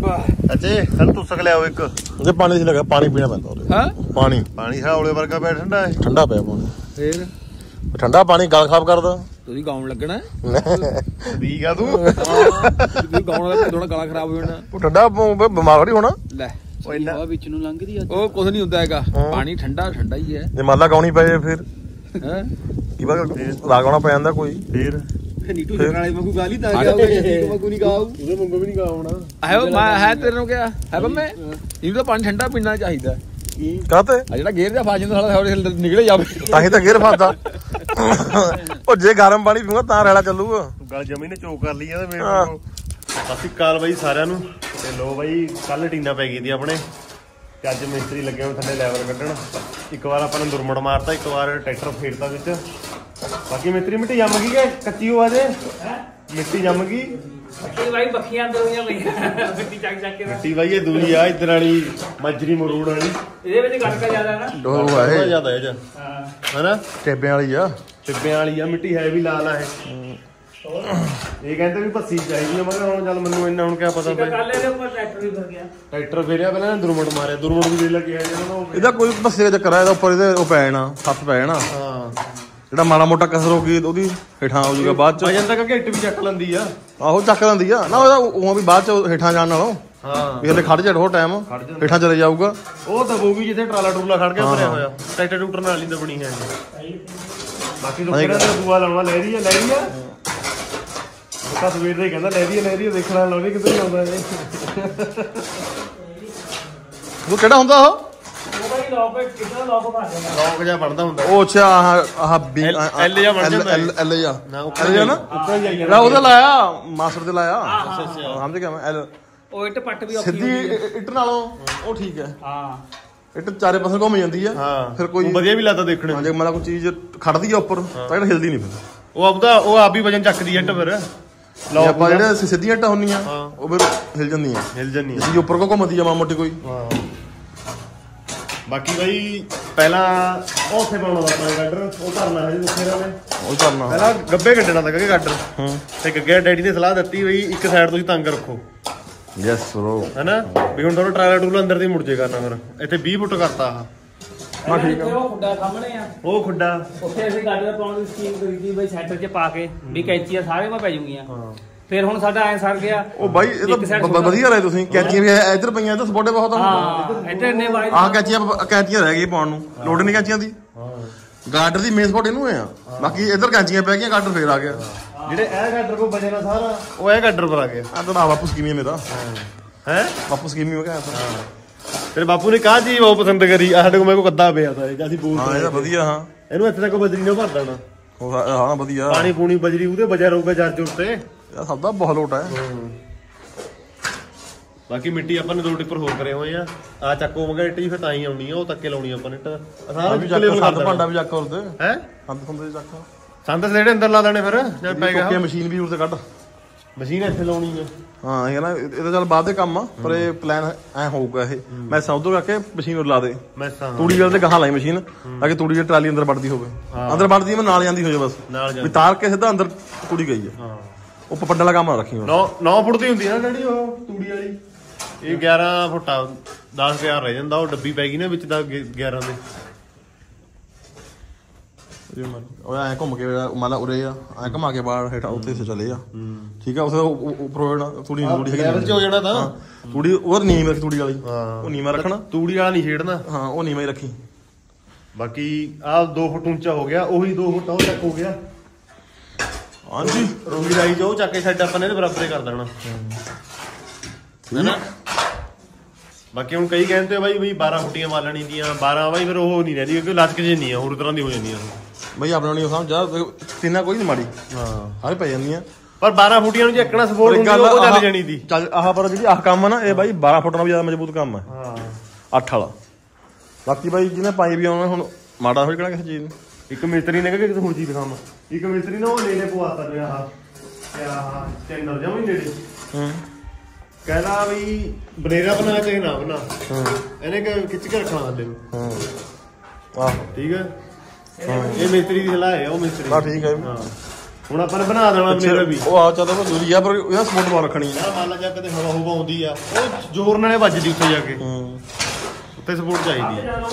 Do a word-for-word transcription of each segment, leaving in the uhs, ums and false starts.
ਅੱਛੇ ਹਲ ਤੂੰ ਸਕ ਲਿਆਓ ਇੱਕ ਜੇ ਪਾਣੀ ਸੀ ਲਗਾ ਪਾਣੀ ਪੀਣਾ ਪੈਂਦਾ ਉਹਦੇ ਹਾਂ ਪਾਣੀ ਪਾਣੀ ਹੌਲੇ ਵਰਗਾ ਪਿਆ ਠੰਡਾ ਹੈ ਠੰਡਾ ਪਿਆ ਪਾਣੀ ਫੇਰ ਠੰਡਾ ਪਾਣੀ ਗਲ ਖਰਾਬ ਕਰਦਾ ਤੁਸੀਂ ਗਾਉਣ ਲੱਗਣਾ ਠੀਕ ਆ ਤੂੰ ਗਾਉਣ ਦਾ ਢੋਣਾ ਗਲਾ ਖਰਾਬ ਹੋ ਜਾਣਾ ਉਹ ਠੰਡਾ ਬਿਮਾਰ ਨਹੀਂ ਹੋਣਾ ਲੈ ਉਹ ਇੰਨਾ ਵਿੱਚ ਨੂੰ ਲੰਘਦੀ ਅੱਜ ਉਹ ਕੁਝ ਨਹੀਂ ਹੁੰਦਾ ਹੈਗਾ ਪਾਣੀ ਠੰਡਾ ਠੰਡਾ ਹੀ ਹੈ ਜੇ ਮਾਲਾ ਗਾਉਣੀ ਪਏ ਫਿਰ ਹੈ ਕੀ ਬਾਤ ਰਾਗਾਉਣਾ ਪੈ ਜਾਂਦਾ ਕੋਈ ਫਿਰ ਨੀਟੂ ਜਗਣ ਵਾਲੇ ਵਾਂਗੂ ਗਾਲੀ ਤਾਂ ਗਿਆ ਨੀਟੂ ਵਾਂਗੂ ਨਹੀਂ ਗਾਉ ਉਹਦੇ ਵਾਂਗੂ ਵੀ ਨਹੀਂ ਗਾਉਣਾ ਆਹੋ ਮੈਂ ਹੈ ਤੇਰੇ ਨੂੰ ਕਿਹਾ ਹੈ ਬੰਮੇ ਇਹਨੂੰ ਤਾਂ ਪਾਣੀ ਠੰਡਾ ਪੀਣਾ ਚਾਹੀਦਾ ਕਾਹਤੇ ਆ ਜਿਹੜਾ ਗੇਰ ਦਾ ਫਸ ਜਾਂਦਾ ਸਾਲਾ ਥੋੜੇ ਨਿਕਲੇ ਜਾਵੇ ਤਾਂ ਹੀ ਤਾਂ ਗੇਰ ਫਸਦਾ ਉਹ ਜੇ ਗਰਮ ਪਾਣੀ ਪੀਊਗਾ ਤਾਂ ਰੈਲਾ ਚੱਲੂਗਾ ਤੂੰ ਗੱਲ ਜਮੀ ਨੇ ਚੋਕ ਕਰ ਲਈ ਆ ਤੇ ਮੇਰੇ ਕੋਲ ਸਤਿ ਸ਼੍ਰੀ ਅਕਾਲ ਬਾਈ ਸਾਰਿਆਂ ਨੂੰ ਤੇ ਲੋ ਬਾਈ ਕੱਲ ਟੀਨਾ ਪੈ ਗਈ ਦੀ ਆਪਣੇ ਤੇ ਅੱਜ ਮਿਸਤਰੀ ਲੱਗੇ ਹੋਏ ਥੱਲੇ ਲੈਵਲ ਕੱਢਣ ਇੱਕ ਵਾਰ ਆਪਾਂ ਨੇ ਦੁਰਮੜ ਮਾਰਤਾ ਇੱਕ ਵਾਰ ਟਰੈਕਟਰ ਫੇਰਤਾ ਵਿੱਚ ਬਾਕੀ ਮਿਸਤਰੀ ਮਿੱਟੀ ਜੰਮ ਗਈ ਕਿ ਕੱਚੀ ਹੋ ਅਜੇ ਮਿੱਟੀ ਜੰਮ ਗਈ ਮਿੱਟੀ ਬਾਈ ਬੱਖੀਆਂ ਅੰਦਰ ਹੋਈਆਂ ਪਈਆਂ ਮਿੱਟੀ ਚੱਕ ਚੱਕ ਕੇ ਮਿੱਟੀ ਬਾਈ ਇਹ ਦੂਰੀ ਆ ਇੱਧਰ ਵਾਲੀ ਮੱਜਰੀ ਮਰੂੜ ਵਾਲੀ ਇਹਦੇ ਵਿੱਚ ਕਣਕਾ ਜ਼ਿਆਦਾ ਹੈ ਨਾ ਉਹ ਹੈ ਇਹ ਜ਼ਿਆਦਾ ਹੈ ਜੀ ਹਾਂ ਹੈਨਾ ਟੇਬਿਆਂ ਵਾਲੀ ਆ ਟਿੱਬਿਆਂ ਵਾਲੀ ਆ ਮਿੱਟੀ ਹੈ ਵੀ ਲਾਲ ਆ ਇਹ ਇਹ ਕਹਿੰਦੇ ਵੀ ਭੱਸੀ ਚਾਹੀਦੀ ਆ ਮੈਂ ਕਿਹਾ ਹੁਣ ਚੱਲ ਮੈਨੂੰ ਇੰਨਾ ਹੁਣ ਕਿਆ ਪਤਾ ਬਈ ਕੱਲ ਇਹਦੇ ਉੱਪਰ ਟਰੈਕਟਰ ਵੀ ਫਿਰ ਗਿਆ ਟਰੈਕਟਰ ਫੇਰਿਆ ਪਹਿਲਾਂ ਦੁਰਮਟ ਮਾਰਿਆ ਦੁਰਮਟ ਵੀ ਦੇ ਲੱਗਿਆ ਜਿਹੜਾ ਇਹਦਾ ਕੋਈ ਬੱਸੇ ਦਾ ਚੱਕਰ ਆ ਇਹਦਾ ਉੱਪਰ ਇਹਦੇ ਉਹ ਪੈ ਜਾਣਾ ਸੱਤ ਪੈ ਜਾਣਾ ਹਾਂ ਜਿਹੜਾ ਮਾੜਾ ਮੋਟਾ ਕਸਰ ਹੋ ਗਈ ਉਹਦੀ ਹੇਠਾਂ ਹੋ ਜਾਊਗਾ ਬਾਅਦ ਚ ਵਜਨ ਤੱਕ ਘਿੱਟ ਵੀ ਚੱਕ ਲੈਂਦੀ ਆ ਆਹੋ ਚੱਕ ਲੈਂਦੀ ਆ ਨਾ ਉਹਦਾ ਉਹ ਵੀ ਬਾਅਦ ਚ ਹੇਠਾਂ ਜਾਣ ਨਾਲੋਂ ਹਾਂ ਵੀ ਹਲੇ ਖੜ ਜਾ ਥੋੜਾ ਟਾਈਮ ਹੇਠਾਂ ਚਲੇ ਜਾਊਗਾ ਉਹ ਦਬੂਗੀ ਜਿੱਥੇ ਟਰਾਲਾ ਟੂਲਾ ਖੜ ਗਿਆ ਭਰਿਆ ਹੋਇਆ ਟਰੈਕਟਰ ਟੂਟਰ ਨਾਲ ਹੀ ਦਬਣੀ ਹੈ ਬਾਕੀ ਦੁਪਹਿਰਾਂ ਦਾ ਦੂਆ ਲਾਉਣਾ ਲੈ ਰਹੀ ਆ ਲੈ ਰਹੀ ਆ ਉਹ ਸਵੇਰ ਦੇ ਕਹਿੰਦਾ ਲੈ ਰਹੀ ਆ ਲੈ ਰਹੀ ਆ ਦੇਖਣਾ ਲਾਉਣੀ ਕਿੱਧਰ ਹੀ ਆਉਂਦਾ ਇਹ ਉਹ ਕਿਹੜਾ ਹੁੰਦਾ ਉਹ ਉਹ ਬਾਈ ਲੋਕ ਕਿੱਦਾਂ ਲੋਕ ਮਾਰ ਜਾਂਦਾ ਲੌਕ ਜਿਹਾ ਬਣਦਾ ਹੁੰਦਾ ਉਹ ਅੱਛਾ ਆਹ ਆਹ ਬੀ ਐਲ ਜਿਹਾ ਬਣ ਜਾਂਦਾ ਐਲ ਐਲ ਜਾ ਨਾ ਐਲ ਜਾ ਨਾ ਉੱਪਰ ਜਾਈ ਜਿਹੜਾ ਉਹਦਾ ਲਾਇਆ ਮਾਸਟਰ ਦੇ ਲਾਇਆ ਸਮਝ ਗਿਆ ਮੈਂ ਐਲ ਉਹ ਇੱਟ ਪੱਟ ਵੀ ਔਖੀ ਸਿੱਧੀ ਇੱਟ ਨਾਲੋਂ ਉਹ ਠੀਕ ਹੈ ਹਾਂ ਇੱਟ ਚਾਰੇ ਪਾਸੇ ਘੁੰਮ ਜਾਂਦੀ ਆ ਫਿਰ ਕੋਈ ਵਧੀਆ ਵੀ ਲੱਗਦਾ ਦੇਖਣੇ ਜੇ ਮਤਲਬ ਕੋਈ ਚੀਜ਼ ਖੜਦੀ ਆ ਉੱਪਰ ਤਾਂ ਇਹ ਹਿਲਦੀ ਨਹੀਂ ਫਿਰ ਉਹ ਆਪਦਾ ਉਹ ਆਪ ਹੀ ਵਜਨ ਚੱਕਦੀ ਇੱਟ ਫਿਰ ਲਓ ਆਪਾਂ ਜਿਹੜੇ ਸਿੱਧੀਆਂ ਇੱਟਾਂ ਹੁੰਦੀਆਂ ਉਹ ਫਿਰ ਹਿਲ ਜਾਂਦੀਆਂ ਹਿਲ ਜਾਂਦੀਆਂ ਜੀ ਉੱਪਰ ਕੋ ਘੁੰਮਦੀ ਆ ਮਾਂ ਮੋਟੀ ਕੋਈ ਹਾਂ ਬਾਕੀ ਬਾਈ ਪਹਿਲਾਂ ਉਹ ਉੱਥੇ ਪਾਉਣਾ ਆਪਾਂ ਗਾਡਰ ਉਹ ਕਰਨਾ ਹੈ ਜੀ ਫੇਰ ਉਹਨੇ ਉਹ ਕਰਨਾ ਪਹਿਲਾਂ ਗੱਬੇ ਕੱਢਣਾ ਤਾਂ ਕਿ ਗਾਡਰ ਤੇ ਗੱਗੇ ਡੈਡੀ ਨੇ ਸਲਾਹ ਦਿੱਤੀ ਬਈ ਇੱਕ ਸਾਈਡ ਤੁਸੀਂ ਤੰਗ ਰੱਖੋ ਯੈਸ ਬ్రో ਹੈਨਾ ਵੀ ਹੁਣ ਤੁਹਾਨੂੰ ਟਰਾਲਾ ਟੂਲਾ ਅੰਦਰ ਦੀ ਮੁੜ ਜੇ ਕਰਨਾ ਫਿਰ ਇੱਥੇ ਵੀਹ ਫੁੱਟ ਕਰਤਾ ਆਹ ਹਾਂ ਠੀਕ ਆ ਉਹ ਖੁੱਡਾ ਸਾਹਮਣੇ ਆ ਉਹ ਖੁੱਡਾ ਉੱਥੇ ਅਸੀਂ ਗਾਡਰ ਪਾਉਣ ਦੀ ਸਕੀਮ ਕਰੀ ਸੀ ਬਈ ਸੈਂਟਰ 'ਚ ਪਾ ਕੇ ਵੀ ਕੈਂਚੀਆਂ ਸਾਰੇ ਮਾ ਪੈ ਜੂਗੀਆਂ ਹਾਂ ਫਿਰ ਹੁਣ ਸਾਡਾ ਐ ਸਰ ਗਿਆ ਉਹ ਬਾਈ ਇਹ ਤਾਂ ਵਧੀਆ ਰਹੇ ਤੁਸੀਂ ਕੈਂਚੀਆਂ ਵੀ ਇੱਧਰ ਪਈਆਂ ਤਾਂ ਸਪੋਰਟੇ ਬਹੁਤ ਹਾਂ ਇੱਧਰ ਨੇ ਬਾਈ ਆਹ ਕੈਂਚੀਆਂ ਕੈਂਚੀਆਂ ਰਹਿ ਗਈ ਪਾਉਣ ਨੂੰ ਲੋੜ ਨਹੀਂ ਕੈਂਚੀਆਂ ਦੀ ਗਾਡਰ ਦੀ ਮੇਨ ਸਪੋਰਟ ਇਹਨੂੰ ਆ ਬਾਕੀ ਇੱਧਰ ਕੈਂਚੀਆਂ ਪੈ ਗਈਆਂ ਗਾਡਰ ਫੇਰ ਆ ਗਿਆ ਜਿਹੜੇ ਇਹ ਗਾਡਰ ਕੋ ਬਜਣਾ ਸਾਰਾ ਉਹ ਇਹ ਗਾਡਰ ਪਰ ਆ ਗਿਆ ਆ ਤਾਂ ਬਾਪੂ ਸਕੀਮੀ ਮੇਰਾ ਹੈ ਬਾਪੂ ਸਕੀਮੀ ਹੋ ਗਿਆ ਤੇਰੇ ਬਾਪੂ ਨੇ ਕਾਹ ਚੀਜ਼ ਬਹੁਤ ਪਸੰਦ ਕਰੀ ਆ ਸਾਡੇ ਕੋਲ ਮੇਰੇ ਕੋ ਕੱਦਾ ਪਿਆ ਤਾਂ ਇਹ ਅਸੀਂ ਬੋਲ ਹਾਂ ਇਹ ਤਾਂ ਵਧੀਆ ਹਾਂ ਇਹਨੂੰ ਇੱਥੇ ਤੱਕ ਬਜਰੀ ਨਾ ਭਰ ਦੇਣਾ ਹਾਂ ਵਧੀਆ ਪਾਣੀ ਪੂਣੀ ਬਜਰੀ ਉਹਦੇ ਬਜਾ ਰਹੂਗਾ ਜਰ ਜੁਰ ਤੇ ਇਹ ਸਭ ਦਾ ਬਹੁਤ ਲੋਟ ਹੈ ਬਾਕੀ ਮਿੱਟੀ ਆਪਾਂ ਨੇ ਦੋ ਟਿੱਪਰ ਹੋਰ ਕਰੇ ਹੋਏ ਆ ਆ ਚੱਕੋ ਮਗਾ ਇੱਟ ਜੀ ਫਿਰ ਤਾਂ ਹੀ ਆਉਣੀ ਆ ਉਹ ਤੱਕੇ ਲਾਉਣੀ ਆਪਾਂ ਨੇ ਸਾਰਾ ਵੀ ਚੱਕ ਸੰਦ ਭਾਂਡਾ ਵੀ ਚੱਕ ਉਰਦੇ ਹੈ ਸੰਦ ਹੁੰਦੇ ਚੱਕ ਸੰਦ ਜਿਹੜੇ ਅੰਦਰ ਲਾ ਦੇਣੇ ਫਿਰ ਜਦ ਪੈ ਗਿਆ ਮਸ਼ੀਨ ਵੀ ਉਰਦੇ ਕੱਢ ਮਸ਼ੀਨ ਇੱਥੇ ਲਾਉਣੀ ਆ ਹਾਂ ਇਹ ਨਾ ਇਹਦਾ ਚੱਲ ਬਾਅਦ ਦੇ ਕੰਮ ਆ ਪਰ ਇਹ ਪਲਾਨ ਐ ਹੋਊਗਾ ਇਹ ਮੈਂ ਸੌਦੋਂ ਕਰਕੇ ਮਸ਼ੀਨ ਲਾ ਦੇ ਮੈਂ ਤੂੜੀ ਵਾਲੇ ਤੇ ਗਾਹਾਂ ਲਾਈ ਮਸ਼ੀਨ ਤਾਂ ਕਿ ਤੂੜੀ ਦੀ ਟਰਾਲੀ ਅੰਦਰ ਵੜਦੀ ਹੋਵੇ ਅੰਦਰ ਵੜਦੀ ਮੈਂ ਨਾਲ ਜਾਂਦੀ ਹੋ ਜਾ ਬਸ ਵੀ ਤਾਰ ਕੇ ਸਿੱਧਾ ਅੰਦਰ ਕੁੜੀ ਗਈ ਆ ਹਾਂ ਉਹ ਪੱਪੜ ਵਾਲਾ ਕੰਮ ਨਾ ਰੱਖੀ ਹੁਣ ਨੌ ਫੁੱਟ ਦੀ ਹੁੰਦੀ ਨਾ ਡੈਡੀ ਉਹ ਤੂੜੀ ਵਾਲੀ ਇਹ ਗਿਆਰਾਂ ਫੁੱਟਾ ਦਸ ਹਜ਼ਾਰ ਰਹਿ ਜਾਂਦਾ ਉਹ ਡੱਬੀ ਪੈ ਗਈ ਨਾ ਵਿੱਚ ਦਾ ਗਿਆਰਾਂ ਦੇ ਉਹ ਐ ਘੁੰਮ ਕੇ ਮਾਲਾ ਉਰੇ ਆ ਐ ਘੁਮਾ ਕੇ ਬਾਹਰ ਹੇਠਾਂ ਉੱਥੇ ਸੇ ਚਲੇ ਆ ਠੀਕ ਆ ਉਸ ਉੱਪਰੋਂ ਤੂੜੀ ਤੂੜੀ ਹੈਗੀ ਲੈਵਲ ਚ ਹੋ ਜਾਣਾ ਤਾਂ ਤੂੜੀ ਉਹ ਨੀਮ ਰੱਖੀ ਤੂੜੀ ਵਾਲੀ ਉਹ ਨੀਮਾ ਰੱਖਣਾ ਤੂੜੀ ਵਾਲਾ ਨਹੀਂ ਛੇੜਨਾ ਹਾਂ ਉਹ ਨੀਮਾ ਹੀ ਰੱਖੀ ਬਾਕੀ ਆ ਦੋ ਫੁੱਟ ਉੱਚਾ ਹੋ ਗਿਆ ਉਹੀ ਦੋ ਫੁੱਟ ਉਹ ਤੱਕ ਹੋ ਗਿਆ ਹਾਂਜੀ ਰੋਗੀ ਰਾਈ ਜੋ ਚੱਕ ਕੇ ਛੱਡ ਆਪਾਂ ਨੇ ਇਹਦੇ ਬਰਾਬਰ ਕਰ ਦੇਣਾ ਹੈਨਾ ਬਾਕੀ ਹੁਣ ਕਈ ਕਹਿੰਦੇ ਬਾਈ ਬਈ ਬਾਰਾਂ ਫੁੱਟੀਆਂ ਮਾਲਣੀ ਦੀਆਂ ਬਾਰਾਂ ਬਾਈ ਫਿਰ ਉਹ ਨਹੀਂ ਰਹਿੰਦੀ ਕਿਉਂਕਿ ਲਚਕ ਜੇ ਨਹੀਂ ਆ ਹੋਰ ਤਰ੍ਹਾਂ ਦੀ ਹੋ ਜਾਂਦੀਆਂ ਬਈ ਆਪਣਾ ਨਹੀਂ ਸਮਝ ਤਿੰਨਾ ਕੋਈ ਨਹੀਂ ਮਾੜੀ ਹਾਂ ਸਾਰੇ ਪੈ ਜਾਂਦੀਆਂ ਪਰ ਬਾਰਾਂ ਫੁੱਟੀਆਂ ਨੂੰ ਜੇ ਇੱਕਣਾ ਸਪੋਰਟ ਹੁੰਦੀ ਉਹ ਚੱਲ ਜਾਣੀ ਦੀ ਚੱਲ ਆਹ ਪਰ ਜਿਹੜੀ ਆਹ ਕੰਮ ਆ ਨਾ ਇਹ ਬਾਈ ਬਾਰਾਂ ਫੁੱਟ ਨਾਲ ਵੀ ਜ਼ਿਆਦਾ ਮਜ਼ਬੂਤ ਕੰਮ ਆ ਹਾਂ ਅੱਠ ਵਾਲਾ ਬਾਕੀ ਬਾਈ ਜਿਹਨੇ ਪਾਈ ਵੀ ਆਉਣਾ ਹੁਣ ਮਾੜਾ ਹੋਈ ਕਿਹੜਾ ਕਿਸੇ ਚੀਜ਼ ਨੂੰ ਇੱਕ ਮਿਸਤਰੀ ਨੇ ਕਿਹਾ ਕਿ ਹੋਰ ਚੀਜ਼ ਦਿਖਾਵਾਂ ਇੱਕ ਮਿਸਤਰੀ ਨੇ ਉਹ ਨੇੜੇ ਪਵਾਤਾ ਜਿਹਾ ਆਹ ਆਹ ਚੈਨਲ ਜਮਾ ਹੀ ਨੇੜੇ ਹੂੰ ਕਹਿੰਦਾ ਵੀ ਬਨੇਰਾ ਬਣਾ ਚਾਹੇ ਨਾ ਬਣਾ ਇਹਨੇ ਖਿੱਚ ਕੇ ਰੱਖਣਾ ਥੱਲੇ ਨੂੰ ਹਾਂ ਆਹ ਠੀਕ ਹੈ ਇਹ ਮਿਸਤਰੀ ਦੀ ਸਲਾਹ ਹੈ ਉਹ ਮਿਸਤਰੀ ਹਾਂ ਠੀਕ ਹੈ ਹਾਂ ਹੁਣ ਆਪਾਂ ਨੇ ਬਣਾ ਦੇਣਾ ਮੇਰਾ ਵੀ ਉਹ ਆ ਚੱਲਦਾ ਦੂਰੀ ਆ ਪਰ ਇਹਦਾ ਸਪੋਰਟ ਮਾਰ ਰੱਖਣੀ ਆ ਮੰਨ ਲਾ ਜਾ ਕਦੇ ਹਵਾ ਹੁਵਾ ਆਉਂਦੀ ਆ ਉਹ ਜ਼ੋਰ ਨਾਲੇ ਵੱਜਦੀ ਉੱਥੇ ਜਾ ਕੇ ਹੂੰ ਉੱਤੇ ਸਪੋਰਟ ਚਾਹੀਦੀ ਆ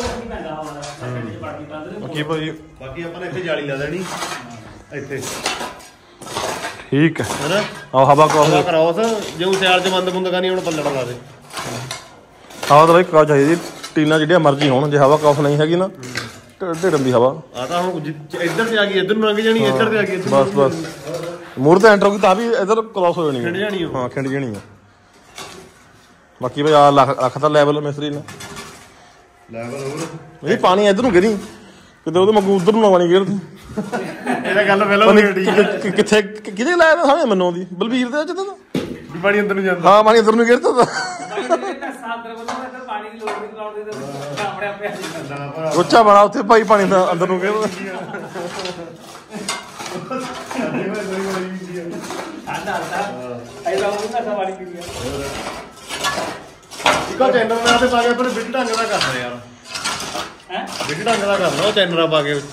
ਬਾਕੀ ਭਾਈ ਬਾਕੀ ਆਪਾਂ ਨੇ ਇੱਥੇ ਜਾਲੀ ਲਾ ਦੇਣੀ ਇੱਥੇ ਠੀਕ ਹੈ ਹੈਨਾ ਆ ਹਵਾ ਕਰਾਸ ਹਵਾ ਕਰਾਸ ਜੇ ਸਿਆਲ ਚ ਬੰਦ ਬੰਦ ਕਰਨੀ ਹੁਣ ਪੱਲੜਾ ਲਾ ਦੇ ਹਵਾ ਤਾਂ ਬਾਈ ਕਰਾਸ ਚਾਹੀਦੀ ਟੀਨਾਂ ਜਿਹੜੀਆਂ ਮਰਜ਼ੀ ਹੋਣ ਜੇ ਹਵਾ ਕਰਾਸ ਨਹੀਂ ਹੈਗੀ ਨਾ ਢੇੜਨ ਦੀ ਹਵਾ ਆ ਤਾਂ ਹੁਣ ਇੱਧਰ ਤੇ ਆ ਗਈ ਇੱਧਰ ਨੂੰ ਲੰਘ ਜਾਣੀ ਇੱਧਰ ਤੇ ਆ ਗਈ ਬਸ ਬਸ ਮੂਹਰੇ ਤੇ ਐਂਟਰ ਹੋ ਗਈ ਤਾਂ ਵੀ ਇੱਧਰ ਕਰਾਸ ਹੋ ਜਾਣੀ ਖਿੰਡ ਜਾਣੀ ਹਾਂ ਖਿੰਡ ਜਾਣੀ ਆ ਬਾਕੀ ਭਾਈ ਆ ਲੱਖ ਲੱਖ ਦਾ ਲੈਵਲ ਮਿਸਤਰੀ ਨੇ ਲੈਵਲ ਹੋਰ ਇਹ ਪਾਣੀ ਇੱਧਰ ਨੂੰ ਗਿਰੀ ਕਿਤੇ ਉਹਦੇ ਮੰਗੂ ਉਧਰ ਨੂੰ ਨਾ ਪਾਣੀ ਗਿਰਦੀ ਇਹਦਾ ਗੱਲ ਪਹਿਲਾਂ ਕਿੱਥੇ ਕਿਹਦੇ ਲਾਇਆ ਤਾਂ ਸਮਝ ਮੈਨੂੰ ਉਹਦੀ ਬਲਬੀਰ ਦੇ ਅੱਜ ਤਾਂ ਪਾਣੀ ਅੰਦਰ ਨੂੰ ਜਾਂਦਾ ਹਾਂ ਪਾਣੀ ਅੰਦਰ ਨੂੰ ਗਿਰਦਾ ਤਾਂ ਉੱਚਾ ਬਣਾ ਉੱਥੇ ਭਾਈ ਪਾਣੀ ਦਾ ਅੰਦਰ ਨੂੰ ਗਿਰਦਾ ਇੱਕੋ ਚੈਨਲ ਨਾਲ ਤੇ ਪਾ ਕੇ ਪਰ ਬਿੱਟ ਢੰਗ ਦਾ ਕਰਨਾ ਯਾਰ ਹੈ ਬਿੱਟ ਢੰਗ ਦਾ ਕਰਨਾ ਉਹ ਚੈਨਲਾਂ ਪਾ ਕੇ